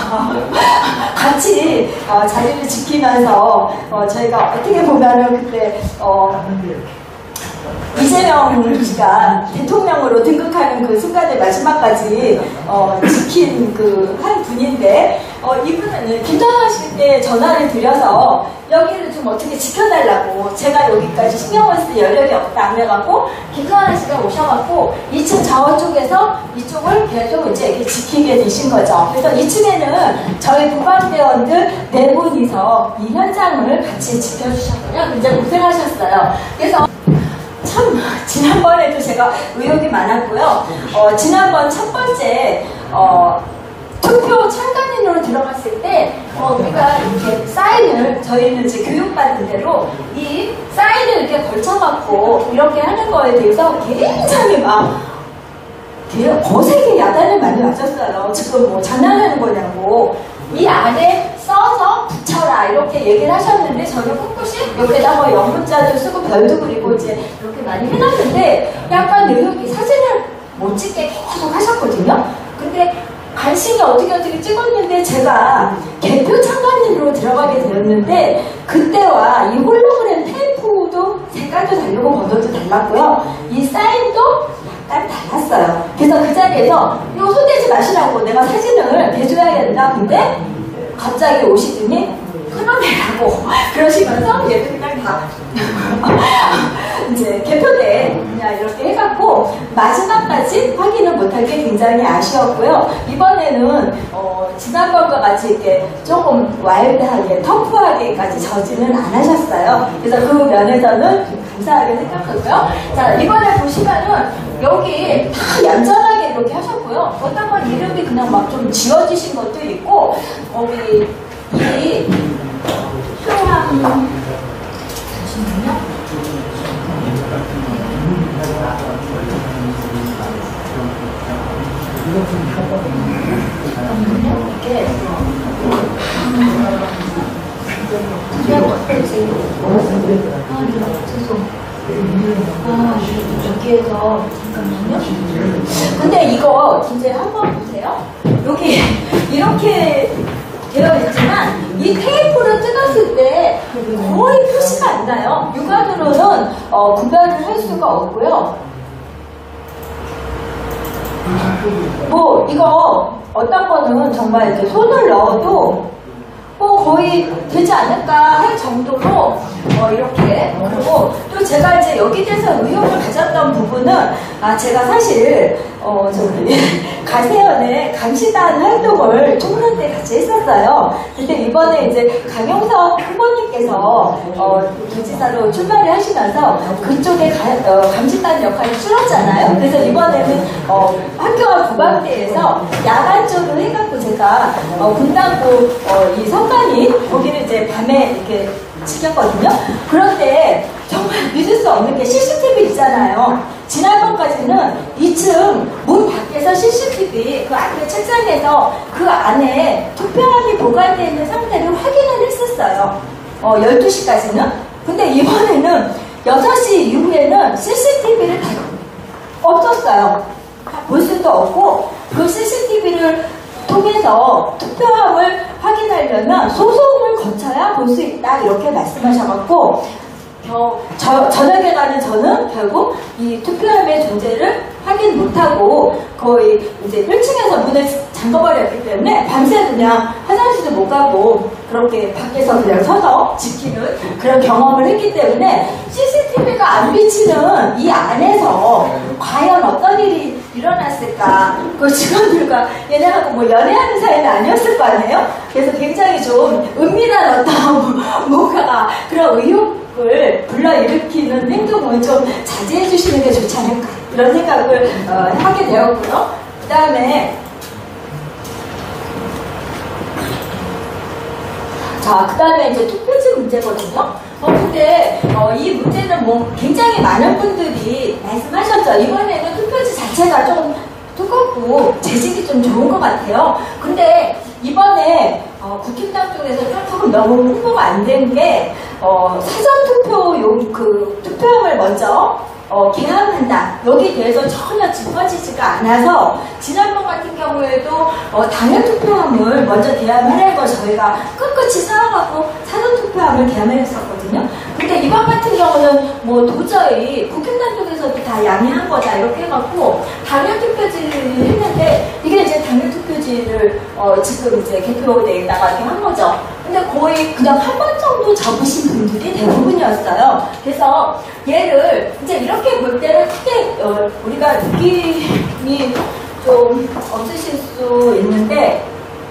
같이 자리를 지키면서 저희가 어떻게 보면은 그때 이재명 이재명 씨가 대통령으로 등극하는 그 순간의 마지막까지 지킨 그 한 분인데 이분은 김정은 씨 때 전화를 드려서 여기를 좀 어떻게 지켜달라고 제가 여기까지 신경을 쓸 여력이 없다 그래갖고 김정은 씨가 오셔갖고 2층 좌우 쪽에서 이쪽을 계속 이제 이렇게 지키게 되신 거죠. 그래서 2층에는 저희 부방대원들 4분이서 이 현장을 같이 지켜주셨고요. 굉장히 고생하셨어요. 그래서 참 지난번에도 제가 의욕이 많았고요. 지난번 첫 번째 투표 참관인으로 들어갔을 때 우리가 이렇게 사인을 저희는 이제 교육받은 대로 이 사인을 이렇게 걸쳐갖고 이렇게 하는 거에 대해서 굉장히 막 되게 거세게 야단을 많이 맞았어요. 지금 뭐 장난하는 거냐고 이 안에 써서 붙여라 이렇게 얘기를 하셨는데 저는 꿋꿋이 여기에다 뭐 영문자도 쓰고 별도 그리고 이제 이렇게 많이 해놨는데 약간 내용이 사진을 못 찍게 계속 하셨거든요. 근데 간신히 어떻게 찍었는데 제가 개표 참관인으로 들어가게 되었는데 그때와 이 홀로그램 테이프도 색깔도 다르고 번호도 달랐고요. 이 사인도 약간 달랐어요. 그래서 그 자리에서 이거 손대지 마시라고 내가 사진을 대줘야 된다. 근데 갑자기 오시더니 끊어내라고 그러시면서 얘도 그냥 다 이제 개표대 그냥 이렇게 해갖고 마지막까지 확인을 못한 게 굉장히 아쉬웠고요. 이번에는 지난번과 같이 이렇게 조금 와일드하게 터프하게까지 저지는 안 하셨어요. 그래서 그 면에서는 감사하게 생각하고요. 자, 이번에 보시면은 여기 다 얌전하게 이렇게 하셨고요. 어떤 건 이름이 그냥 막 좀 지워지신 것도 있고 거기 이 잠시만요. 여기에서 잠깐만요. 근데 이거 진짜 한번 보세요. 여기 이렇게 되어 있지만 이 테이프를 뜯었을 때 거의 표시가 안 나요. 육안으로는 구별을 할 수가 없고요. 뭐 이거 어떤 거는 정말 이렇게 손을 넣어도 거의 되지 않을까 할 정도로 이렇게 그리고 또 제가 이제 여기 대해서 의혹을 가졌던 부분은 제가 사실 저기 가세연의 감시단 활동을 총선 때 같이 했었어요. 근데 이번에 이제 강용석 후보님께서 도지사로 출마를 하시면서 그쪽에 감시단 역할이 줄었잖아요. 그래서 이번에는 학교와 부방대에서 야간조를 해갖고 제가 분당구 이 선관위 거기를 이제 밤에 이렇게 지켰거든요. 그런데 정말 믿을 수 없는 게 CCTV 있잖아요. 지난번까지는 2층 문 밖에서 CCTV 그 앞에 책상에서 그 안에 투표함이 보관되어 있는 상태를 확인을 했었어요. 12시까지는. 근데 이번에는 6시 이후에는 CCTV를 다 없었어요. 볼 수도 없고 그 CCTV를 통해서 투표함을 확인하려면 소송을 거쳐야 볼 수 있다 이렇게 말씀하셔갖고 저녁에 가는 저는 결국 이 투표함의 존재를 확인 못하고 거의 이제 1층에서 문을 잠궈버렸기 때문에 밤새 그냥 화장실도 못 가고 그렇게 밖에서 그냥 서서 지키는 그런 경험을 했기 때문에 CCTV가 안 비치는 이 안에서 과연 어떤 일이 일어났을까. 그 직원들과 얘네하고 뭐 연애하는 사이는 아니었을 거 아니에요? 그래서 굉장히 좀 은밀한 어떤 뭔가가 그런 의혹을 불러일으키는 행동을 좀 자제해 주시는 게 좋지 않을까 이런 생각을 하게 되었고요. 그 다음에 이제 투표지 문제거든요. 근데 이 문제는 뭐 굉장히 많은 분들이 말씀하셨죠. 이번에는 투표지 자체가 좀 두껍고 재질이 좀 좋은 것 같아요. 근데 이번에 국힘당 쪽에서 조금 너무 홍보가 안 된 게 사전 투표 그 투표함을 먼저 개함한다. 여기에 대해서 전혀 짚어지지가 않아서 지난번 같은 경우에도 당일 투표함을 먼저 개함하는 걸 저희가 끝끝이 싸워갖고 사전 투표함을 개함했었거든요. 근데 이번 같은 경우는 뭐 뭐 도저히 국힘당 쪽에서도 다 양해한 거다 이렇게 해갖고 당일 투표지를 했는데 이게 이제 당일 투표지를 지금 이제 개표대에다가 이렇게 한 거죠. 근데 거의 그냥 한 번 정도 접으신 분들이 대부분이었어요. 그래서 얘를 이제 이렇게 볼 때는 크게 우리가 느낌이 좀 없으실 수 있는데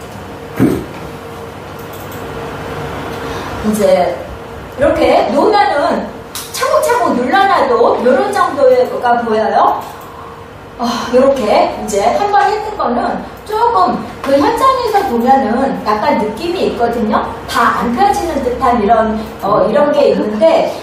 이제 이렇게 놓으면은 차곡차곡 눌러놔도 이런 정도가 보여요. 이렇게 이제 한 번 했던 거는 조금 그 현장에서 보면은 약간 느낌이 있거든요. 다 안 펴지는 듯한 이런 게 있는데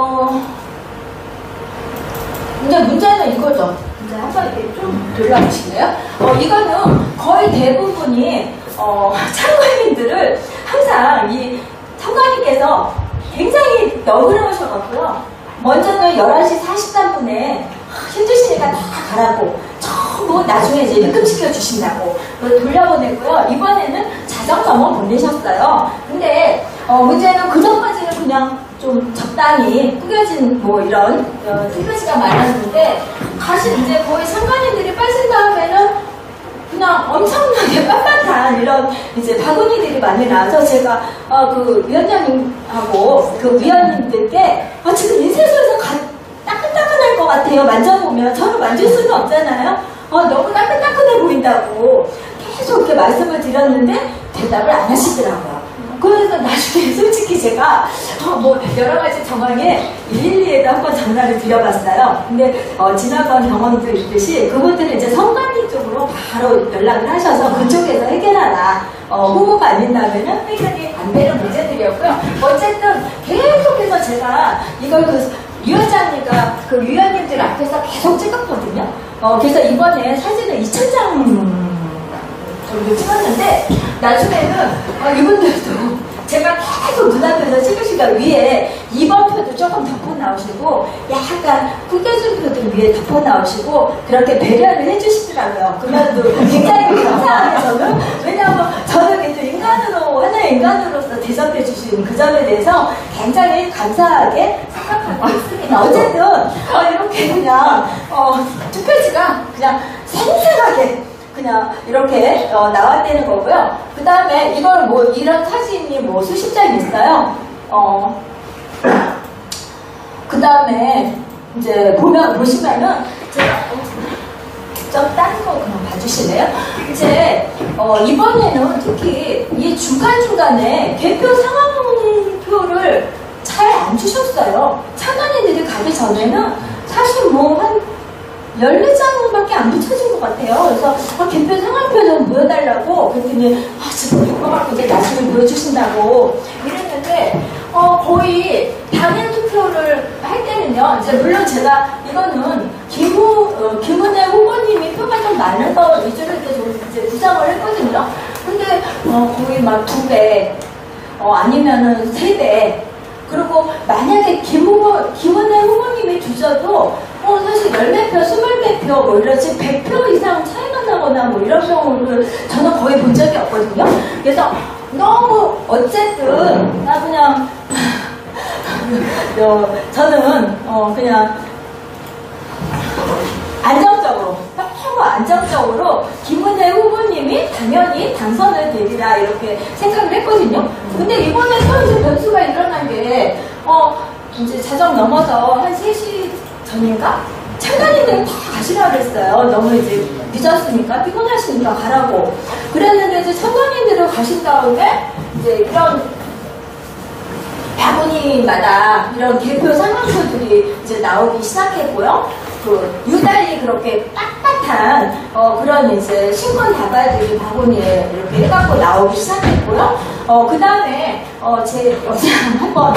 이제 문제는 이거죠. 이제 한번 이렇게 좀 돌려보실래요? 이거는 거의 대부분이 참관인들을 항상 이 참관인께서 굉장히 너그러우셔갖고요. 먼저는 11시 43분에 힘드시니까 다 가라고 전부 나중에 이제 입금시켜 주신다고 돌려보내고요. 이번에는 자정넘어 보내셨어요. 근데 문제는 그 전까지는 그냥 좀 적당히 꾸겨진 뭐 이런 택배지가 많았는데 사실 이제 거의 상관인들이 빠진 다음에는 그냥 엄청나게 빳빳한 이런 이제 바구니들이 많이 나와서 제가 그 위원장님하고 그 위원님들께 지금 인쇄소에서 따끈따끈할 것 같아요. 만져보면 저는 만질 수는 없잖아요. 너무 따끈따끈해 보인다고 계속 이렇게 말씀을 드렸는데 대답을 안 하시더라고요. 그래서 나중에 솔직히 제가 뭐 여러 가지 정황에 112에도 한번 전화를 드려봤어요. 근데 지난번 경험도 있듯이 그분들은 이제 선관위 쪽으로 바로 연락을 하셔서 그쪽에서 해결하라. 후보가 아닌다면은 해결이 안 되는 문제들이었고요. 어쨌든 계속해서 제가 이걸 그 위원장님과 그 위원님들 앞에서 계속 찍었거든요. 그래서 이번에 사진을 2,000장 정도 찍었는데 나중에는 이분들도 제가 계속 눈앞에서 찍으시니까 위에 2번표도 조금 덮어 나오시고 약간 꾸겨진 표들 위에 덮어 나오시고 그렇게 배려를 해주시더라고요. 그러면도 굉장히 감사하게 저는 왜냐하면 저는 이제 인간으로 하나의 인간으로서 대접해 주신 그 점에 대해서 굉장히 감사하게 생각하고 있습니다. 어쨌든 이렇게 그냥 투표지가 그냥 생생하게 그냥 이렇게 나왔다는 거고요. 그 다음에 이걸 뭐 이런 사진이 뭐 수십 장 있어요. 그 다음에 이제 보시면은 제가 좀 다른 거 그냥 봐주실래요? 이제 이번에는 특히 이 중간중간에 개표 상황표를 잘 안 주셨어요. 참관인들이 가기 전에는 사실 뭐 한 14장밖에 안 붙여진 것 같아요. 그래서 개표 상황표 좀 보여달라고 그랬더니 지금 이거 갖고 이제 나중에 보여주신다고 이랬는데 거의 당일 투표를 할 때는요. 이제 물론 제가 이거는 김은혜 후보님이 표가 좀 많은 거 위주로 이제 구상을 했거든요. 근데 거의 막 2배 아니면은 3배 그리고 만약에 김은혜 후보님이 주셔도 사실 10몇 표, 20몇 표, 뭐 이러지 100표 이상 차이가 나거나 뭐 이런 경우를 저는 거의 본 적이 없거든요. 그래서 너무 어쨌든 나 그냥 저는 그냥 안정적으로 안정적으로 김은혜 후보님이 당연히 당선을 되리라 이렇게 생각을 했거든요. 근데 이번에 또 이제 변수가 일어난 게 이제 자정 넘어서 한 3시 전인가? 참관인들은 다 가시라고 그랬어요. 너무 이제 늦었으니까 피곤하시니까 가라고 그랬는데 이제 참관인들은 가신 다음에 이제 이런 바구니마다 이런 개표 상황표들이 이제 나오기 시작했고요. 유달리 그렇게 빳빳한 그런 이제 신권 다발들이 바구니에 이렇게 해갖고 나오기 시작했고요. 그 다음에 제 영상 한번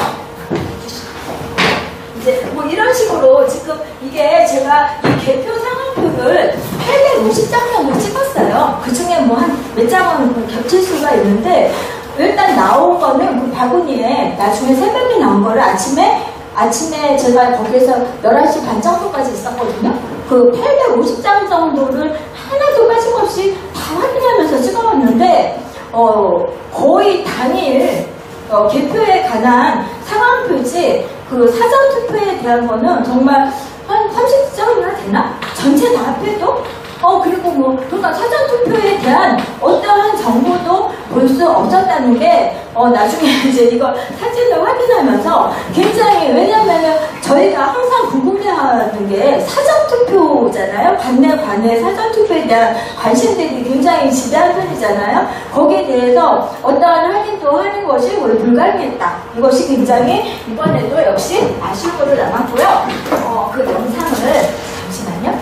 이제 뭐 이런 식으로 지금 이게 제가 이 개표 상황표를 850장 정도 찍었어요. 그 중에 뭐 한 몇 장은 겹칠 수가 있는데 일단 나온 거는 그 바구니에 나중에 새벽에 나온 거를 아침에 제가 거기서 11시 반 정도까지 있었거든요. 그 850장 정도를 하나도 빠짐없이 다 확인하면서 찍어왔는데 거의 당일 개표에 관한 상황표지 그 사전투표에 대한 거는 정말 한 30점이나 되나? 전체 다 합해도? 그리고 뭐, 그러니까 사전투표에 대한 어떠한 정보도 볼 수 없었다는 게, 나중에 이제 이거 사진을 확인하면서 굉장히, 왜냐면은 저희가 항상 궁금해하는 게 사전투표잖아요. 관내 사전투표에 대한 관심들이 굉장히 지대한 편이잖아요. 거기에 대해서 어떠한 확인도 하는 것이 거의 불가능했다. 이것이 굉장히 이번에도 역시 아쉬움으로 남았고요. 그 영상을, 잠시만요.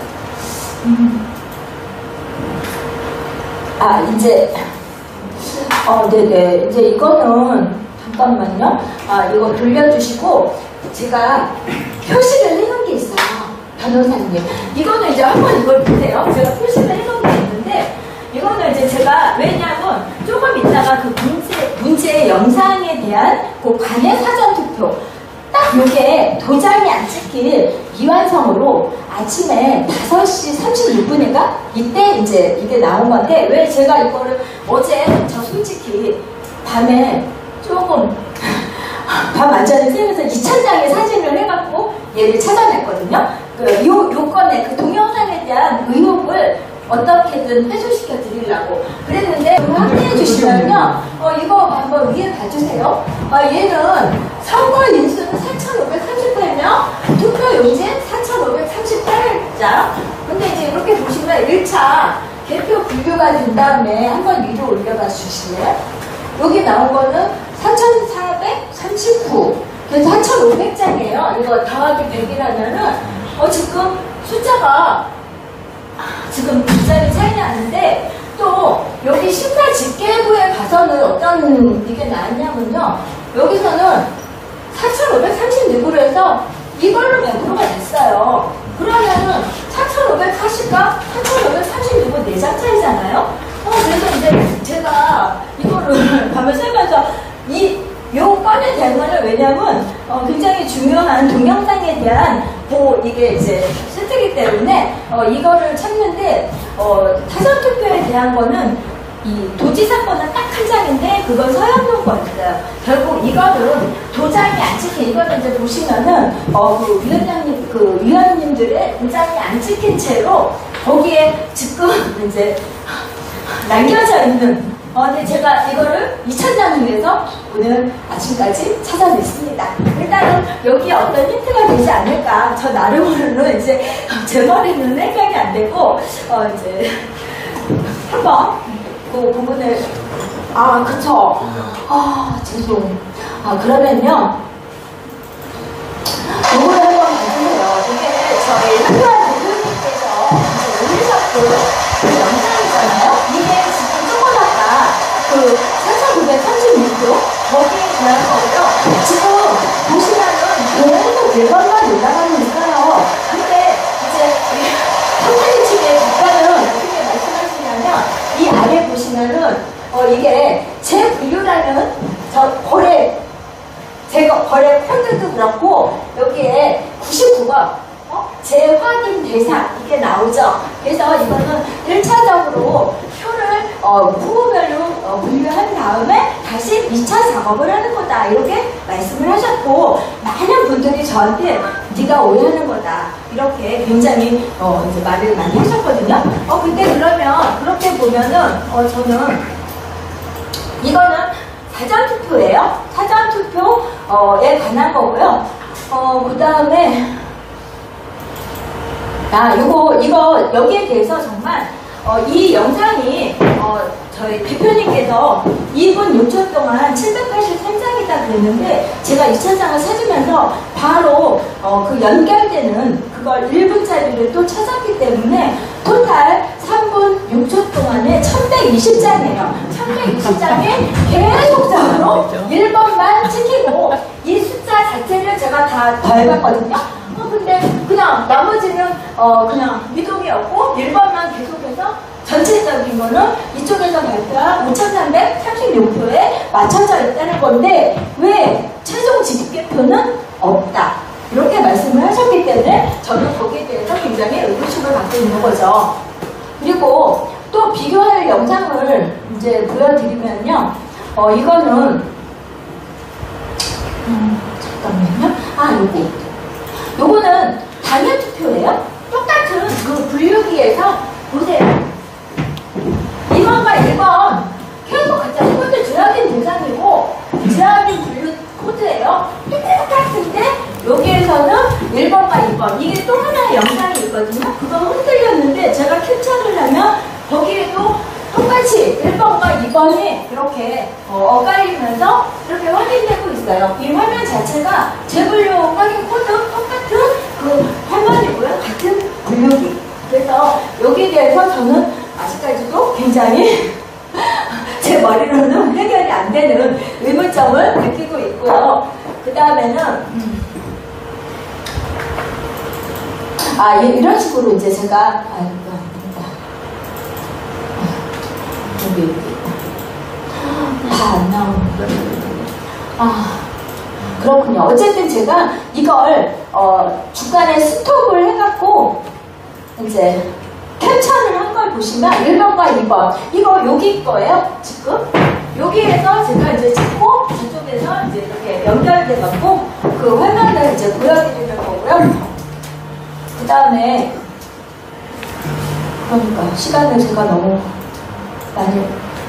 네네. 이제 이거는, 잠깐만요. 이거 돌려주시고, 제가 표시를 해놓은 게 있어요. 변호사님. 이거는 이제 한번 이걸 보세요. 제가 표시를 해놓은 게 있는데, 이거는 이제 제가, 왜냐면, 조금 이따가 그 문제 영상에 대한 그 관내 사전투표, 딱 요게 도장이 안 찍힐 미완성으로 아침에 5시 36분인가? 이때 이제 이게 나온 건데, 왜 제가 이거를 어제 저 솔직히 밤에 조금 밤 완전히 새면서 2000장의 사진을 해갖고 얘를 찾아냈거든요. 요건에 그 동영상에 대한 의혹을 어떻게든 해소시켜 드리려고 그랬는데 확인해 주시면요. 이거 한번 위에 봐주세요. 얘는 선거 인수는 4,538명, 투표 용지 4,538장. 근데 이제 이렇게 보시면 1차 개표 분류가 된 다음에 한번 위로 올려봐 주실래요? 여기 나온 거는 4,439. 그래서 4,500장이에요. 이거 더하기 100이라면은 지금 숫자가 지금 굉장히 차이 나는데, 또 여기 심사 집계부에 가서는 어떤 이게 나왔냐면요. 여기서는 4,536으로 해서 이걸로 100%가 됐어요. 그러면은 4,540과 4,536은 4장 차이잖아요. 그래서 이제 제가 이거를 밤을 새면서 요 건에 대한 거는 왜냐면 굉장히 중요한 동영상에 대한 이게 이제 세트이기 때문에 이거를 찾는데 사전투표에 대한 거는 이 도지사 거는 딱 한 장인데 그건 서현동 거였어요. 결국 이거는 도장이 안 찍힌, 이거는 이제 보시면은 그 위원님들의 도장이 안 찍힌 채로 거기에 지금 이제 남겨져 있는. 근데 제가 이거를 2000장을 위해서 오늘 아침까지 찾아냈습니다. 일단은 여기에 어떤 힌트가 되지 않을까. 저 나름으로는 이제 제 머리는 생각이 안 되고, 이제 한번 그 부분을, 그쵸. 죄송. 그러면요. 이거를 한번 봐주세요. 이게 저희 한교안 대표님께서 이제 올리셨고, 그 영상이잖아요. 이게 지금 조금 아까 그 4,936도 거기에 대한 거고요. 지금 보시면은 계속 일반만 올라가고 있어요. 근데 이제 선생님 측의 작가는 어떻게 말씀하시냐면 이 아래 보시면은 이게 재분류라는 거래 코드도 그렇고 여기에 99번 재확인 대상 이게 나오죠. 그래서 이거는 1차적으로 표를 후보별로 분류한 다음에 다시 2차 작업을 하는 거다 이렇게 말씀을 하셨고, 많은 분들이 저한테 네가 오해하는 거다 이렇게 굉장히 이제 말을 많이 하셨거든요. 근데 그러면 그렇게 보면은 저는 이거는 사전투표예요. 사전투표에 관한 거고요. 그 다음에 이거 여기에 대해서 정말 이 영상이 저희 대표님께서 2분 6초 동안 783장이다 그랬는데 제가 2000장을 찾으면서 바로 그 연결되는 그걸 1분짜리를 또 찾았기 때문에 토탈 3분 6초 동안에 1120장이에요. 1120장에 계속적으로 1번만 찍히고 이 숫자 자체를 제가 다 더해봤거든요. 근데 그냥 나머지는 그냥 미동이 없고 1번만 계속해서 전체적인 거는 이쪽에서 발표한 5,336표에 맞춰져 있다는 건데 왜 최종 집계표는 없다 이렇게 말씀을 하셨기 때문에 저는 거기에 대해서 굉장히 의구심을 갖고 있는 거죠. 그리고 또 비교할 영상을 이제 보여드리면요. 이거는 잠깐만요. 요거는 단일 투표예요. 똑같은 그 분류기에서 보세요. 2번과 1번 계속 같이 코드 드라긴 대상이고 드라긴 분류 코드예요. 똑같은데 여기에서는 1번과 2번 이게 또 하나의 영상이 있거든요. 그거 흔들렸는데 제가 캡처를 하면 거기에도 똑같이 1번과 2번이 이렇게 엇갈리면서 이렇게 확인되고 있어요. 이 화면 자체가 재분류 확인 코드 똑같은 그 화면이고요. 같은 분류기. 그래서 여기에 대해서 저는 아직까지도 굉장히 제 머리로는 해결이 안 되는 의문점을 느끼고 있고요. 그 다음에는 이런 식으로 이제 제가 다 안 나오는데. 그렇군요. 어쨌든 제가 이걸 중간에 스톱을 해갖고 이제 캡처를 한 걸 보시면 1번과 2번 이거 여기 거예요. 지금 여기에서 제가 이제 찍고 저쪽에서 이제 이렇게 연결돼갖고 그 화면을 이제 보여드리는 거고요. 그 다음에 그러니까 시간을 제가 너무 많이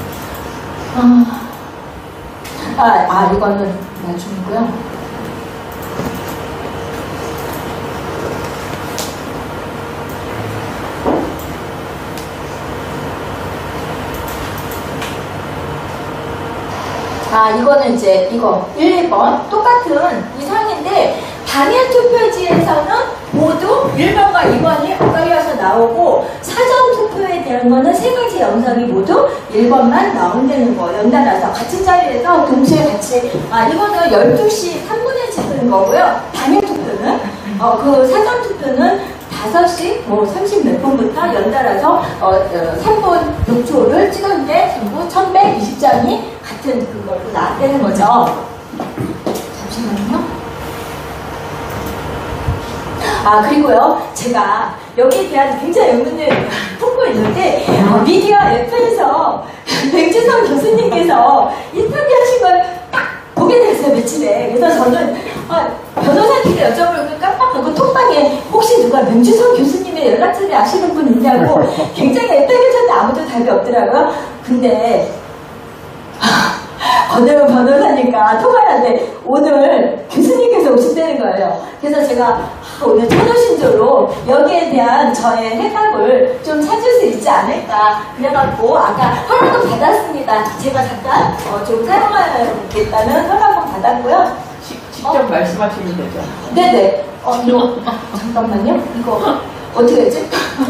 이거는 나중이고요. 이거는 이제 이거 1, 2번 똑같은 이상인데 단일 투표지에서는 모두 1번과 2번이 엇갈려서 나오고 사전 투표에 대한 거는 세 가지 영상이 모두 1번만 나온다는 거 연달아서 같은 자리에서 동시에 같이 이거는 12시 3분에 찍은 거고요. 단일 투표는 그 사전 투표는 5시 30 몇 분부터 연달아서 3분 6초를 찍었는데 전부 1120장이 같은 그걸로 나왔다는 거죠. 잠시만요. 그리고요, 제가 여기에 대한 굉장히 의문을 품고 있는데, 미디어 F에서 백주성 교수님께서 인터뷰하신 걸 딱 보게 됐어요, 며칠에. 그래서 저는 변호사님께 여쭤보고 깜빡하고 톡방에 혹시 누가 명주성 교수님의 연락처를 아시는 분 있냐고 굉장히 앱백을 아무도 답이 없더라고요. 근데 권혜원 변호사님과 통화를 하는데 오늘 교수님께서 오신다는 거예요. 그래서 제가 오늘 천호신조로 여기에 대한 저의 해답을 좀 찾을 수 있지 않을까 그래갖고 아까 허락은 받았습니다. 제가 잠깐 좀 사용하겠다는 허락은 받았고요. 직접 말씀하시면 되죠. 네네. 이거 잠깐만요. 이거 어떻게 했지?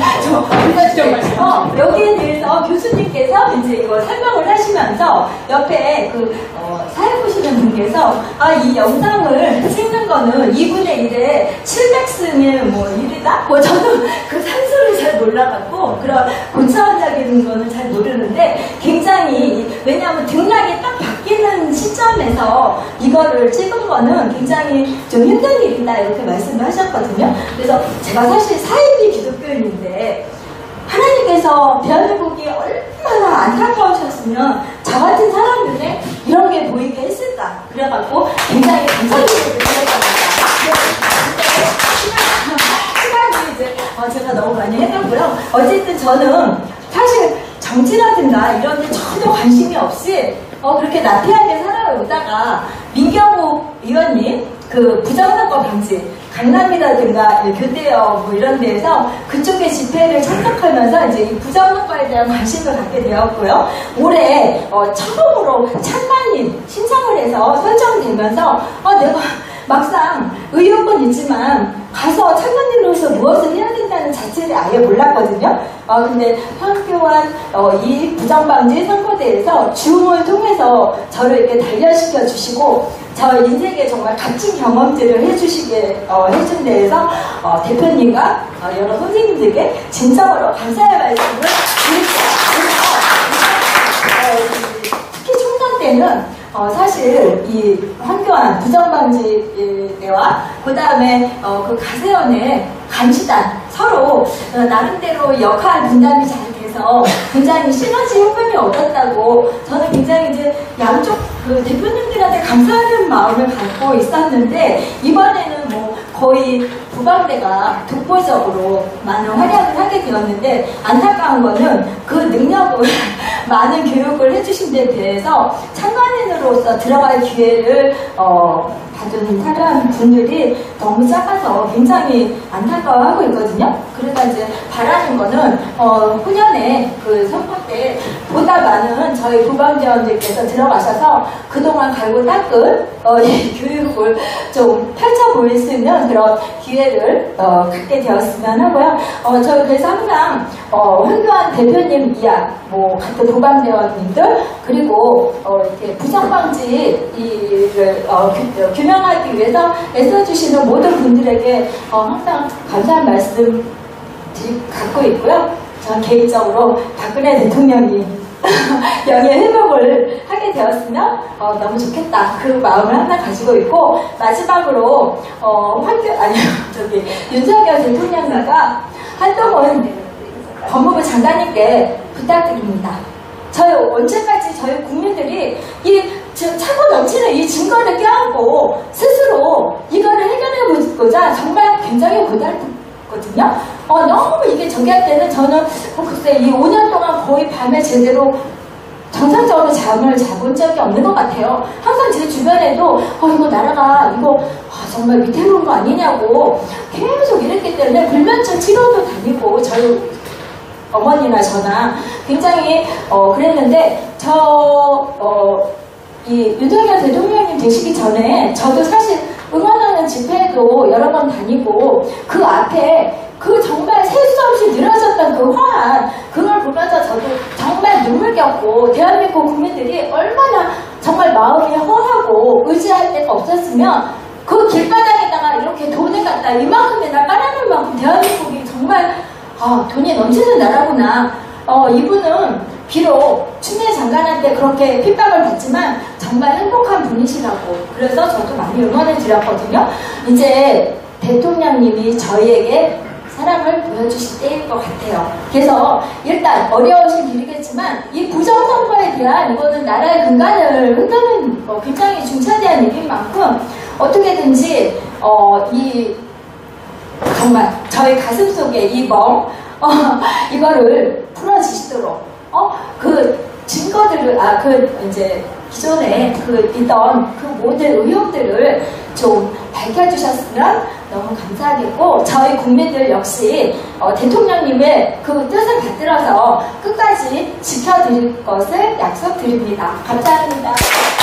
여기에 대해서 교수님께서 이제 이거 설명을 하시면서 옆에 사회보시는 분께서 이 영상을 찍는 거는 2분의 1에 700쓰면 1이다? 저도 그 산수를 잘 몰라갖고 그런 고차원적인 거는 잘 모르는데 굉장히 왜냐하면 등락이 딱 바뀌는 시점에서 이거를 찍은 거는 굉장히 좀 힘든 일이다 이렇게 말씀을 하셨거든요. 그래서 제가 사실 사이비 기독교인인데 하나님께서 대한민국이 얼마나 안타까우셨으면 저 같은 사람 눈에 이런 게 보이게 했을까 그래갖고 굉장히 감사드리고 드렸답니다. 시간이 이제 제가 너무 많이 해봤고요. 어쨌든 저는 사실 정치라든가 이런 데 전혀 관심이 없이 그렇게 나태하게 살아오다가 민경욱 의원님 그 부정선거 방지 강남이라든가 교대역 이런 데에서 그쪽에 집회를 참석하면서 이제 이 부정선거에 대한 관심을 갖게 되었고요. 올해 처음으로 찬반님 신청을 해서 선정되면서 내가 막상 의욕은 있지만 가서 참관인으로서 무엇을 해야 된다는 자체를 아예 몰랐거든요. 근데 황교안 이 부정방지 선거대에서 줌을 통해서 저를 이렇게 단련시켜 주시고 저 인생에 정말 값진 경험들을 해주시게 해준 데에서 대표님과 여러 선생님들께 진정으로 감사의 말씀을 드립니다. 특히 총선 때는 사실 이 황교안 부정방지대와 그 다음에 그 가세연의 감시단 서로 나름대로 역할 분담이 잘 돼서 굉장히 시너지 효과를 얻었다고 저는 굉장히 이제 양쪽 그 대표님들한테 감사하는 마음을 갖고 있었는데 이번에는 뭐 거의 부방대가 독보적으로 많은 활약을 하게 되었는데 안타까운 거는 그 능력을 많은 교육을 해주신 데 대해서 참관인으로서 들어갈 기회를 받은 사람 분들이 너무 작아서 굉장히 안타까워하고 있거든요. 그래서 이제 바라는 거는 후년에 그 선거 때 보다 많은 저희 부방대원들께서 들어가셔서 그동안 갈고 닦은 이 교육을 좀 펼쳐 보일 수 있는 그런 기회를 갖게 되었으면 하고요. 저희 그래서 항상 황교안 대표님 이하 뭐 같은 부방대원님들 그리고 이렇게 부정방지를 규명하기 위해서 애써주시는 모든 분들에게 항상 감사한 말씀 갖고 있고요. 저 개인적으로 박근혜 대통령이 영예 회복을 하게 되었으면 너무 좋겠다 그 마음을 항상 가지고 있고 마지막으로 윤석열 대통령과 한동훈 법무부 장관님께 부탁드립니다. 저희 언제까지 저희 국민들이 이 차고 넘치는 이 증거를 껴안고 스스로 이거를 해결해보고자 정말 굉장히 고달프거든요. 너무 이게 저기할 때는 저는 글쎄 이 5년 동안 거의 밤에 제대로 정상적으로 잠을 자본 적이 없는 것 같아요. 항상 제 주변에도 이거 나라가 이거 정말 위태로운 거 아니냐고 계속 이랬기 때문에 불면증 치료도 다니고 저희 어머니나 저나 굉장히 그랬는데 이 윤석열 대통령님 되시기 전에 저도 사실 응원하는 집회도 여러 번 다니고 그 앞에 그 정말 셀 수 없이 늘어졌던 그 화한 그걸 보면서 저도 정말 눈물겹고 대한민국 국민들이 얼마나 정말 마음이 허하고 의지할 데가 없었으면 그 길바닥에다가 이렇게 돈을 갖다 이만큼이나 깔아놓을 만큼 대한민국이 정말 돈이 넘치는 나라구나. 이분은 비록 추미애 장관한테 그렇게 핍박을 받지만 정말 행복한 분이시라고 그래서 저도 많이 응원을 드렸거든요. 이제 대통령님이 저희에게 사랑을 보여주실 때일 것 같아요. 그래서 일단 어려우신 길이겠지만 이 부정선거에 대한 이거는 나라의 근간을 흔드는 굉장히 중차대한 일인 만큼 어떻게든지 정말 저희 가슴 속에 이 멍 이거를 풀어주시도록 그 증거들을 이제 기존에 있던 그 모든 의혹들을 좀 밝혀주셨으면 너무 감사하겠고 저희 국민들 역시 대통령님의 그 뜻을 받들어서 끝까지 지켜드릴 것을 약속드립니다. 감사합니다.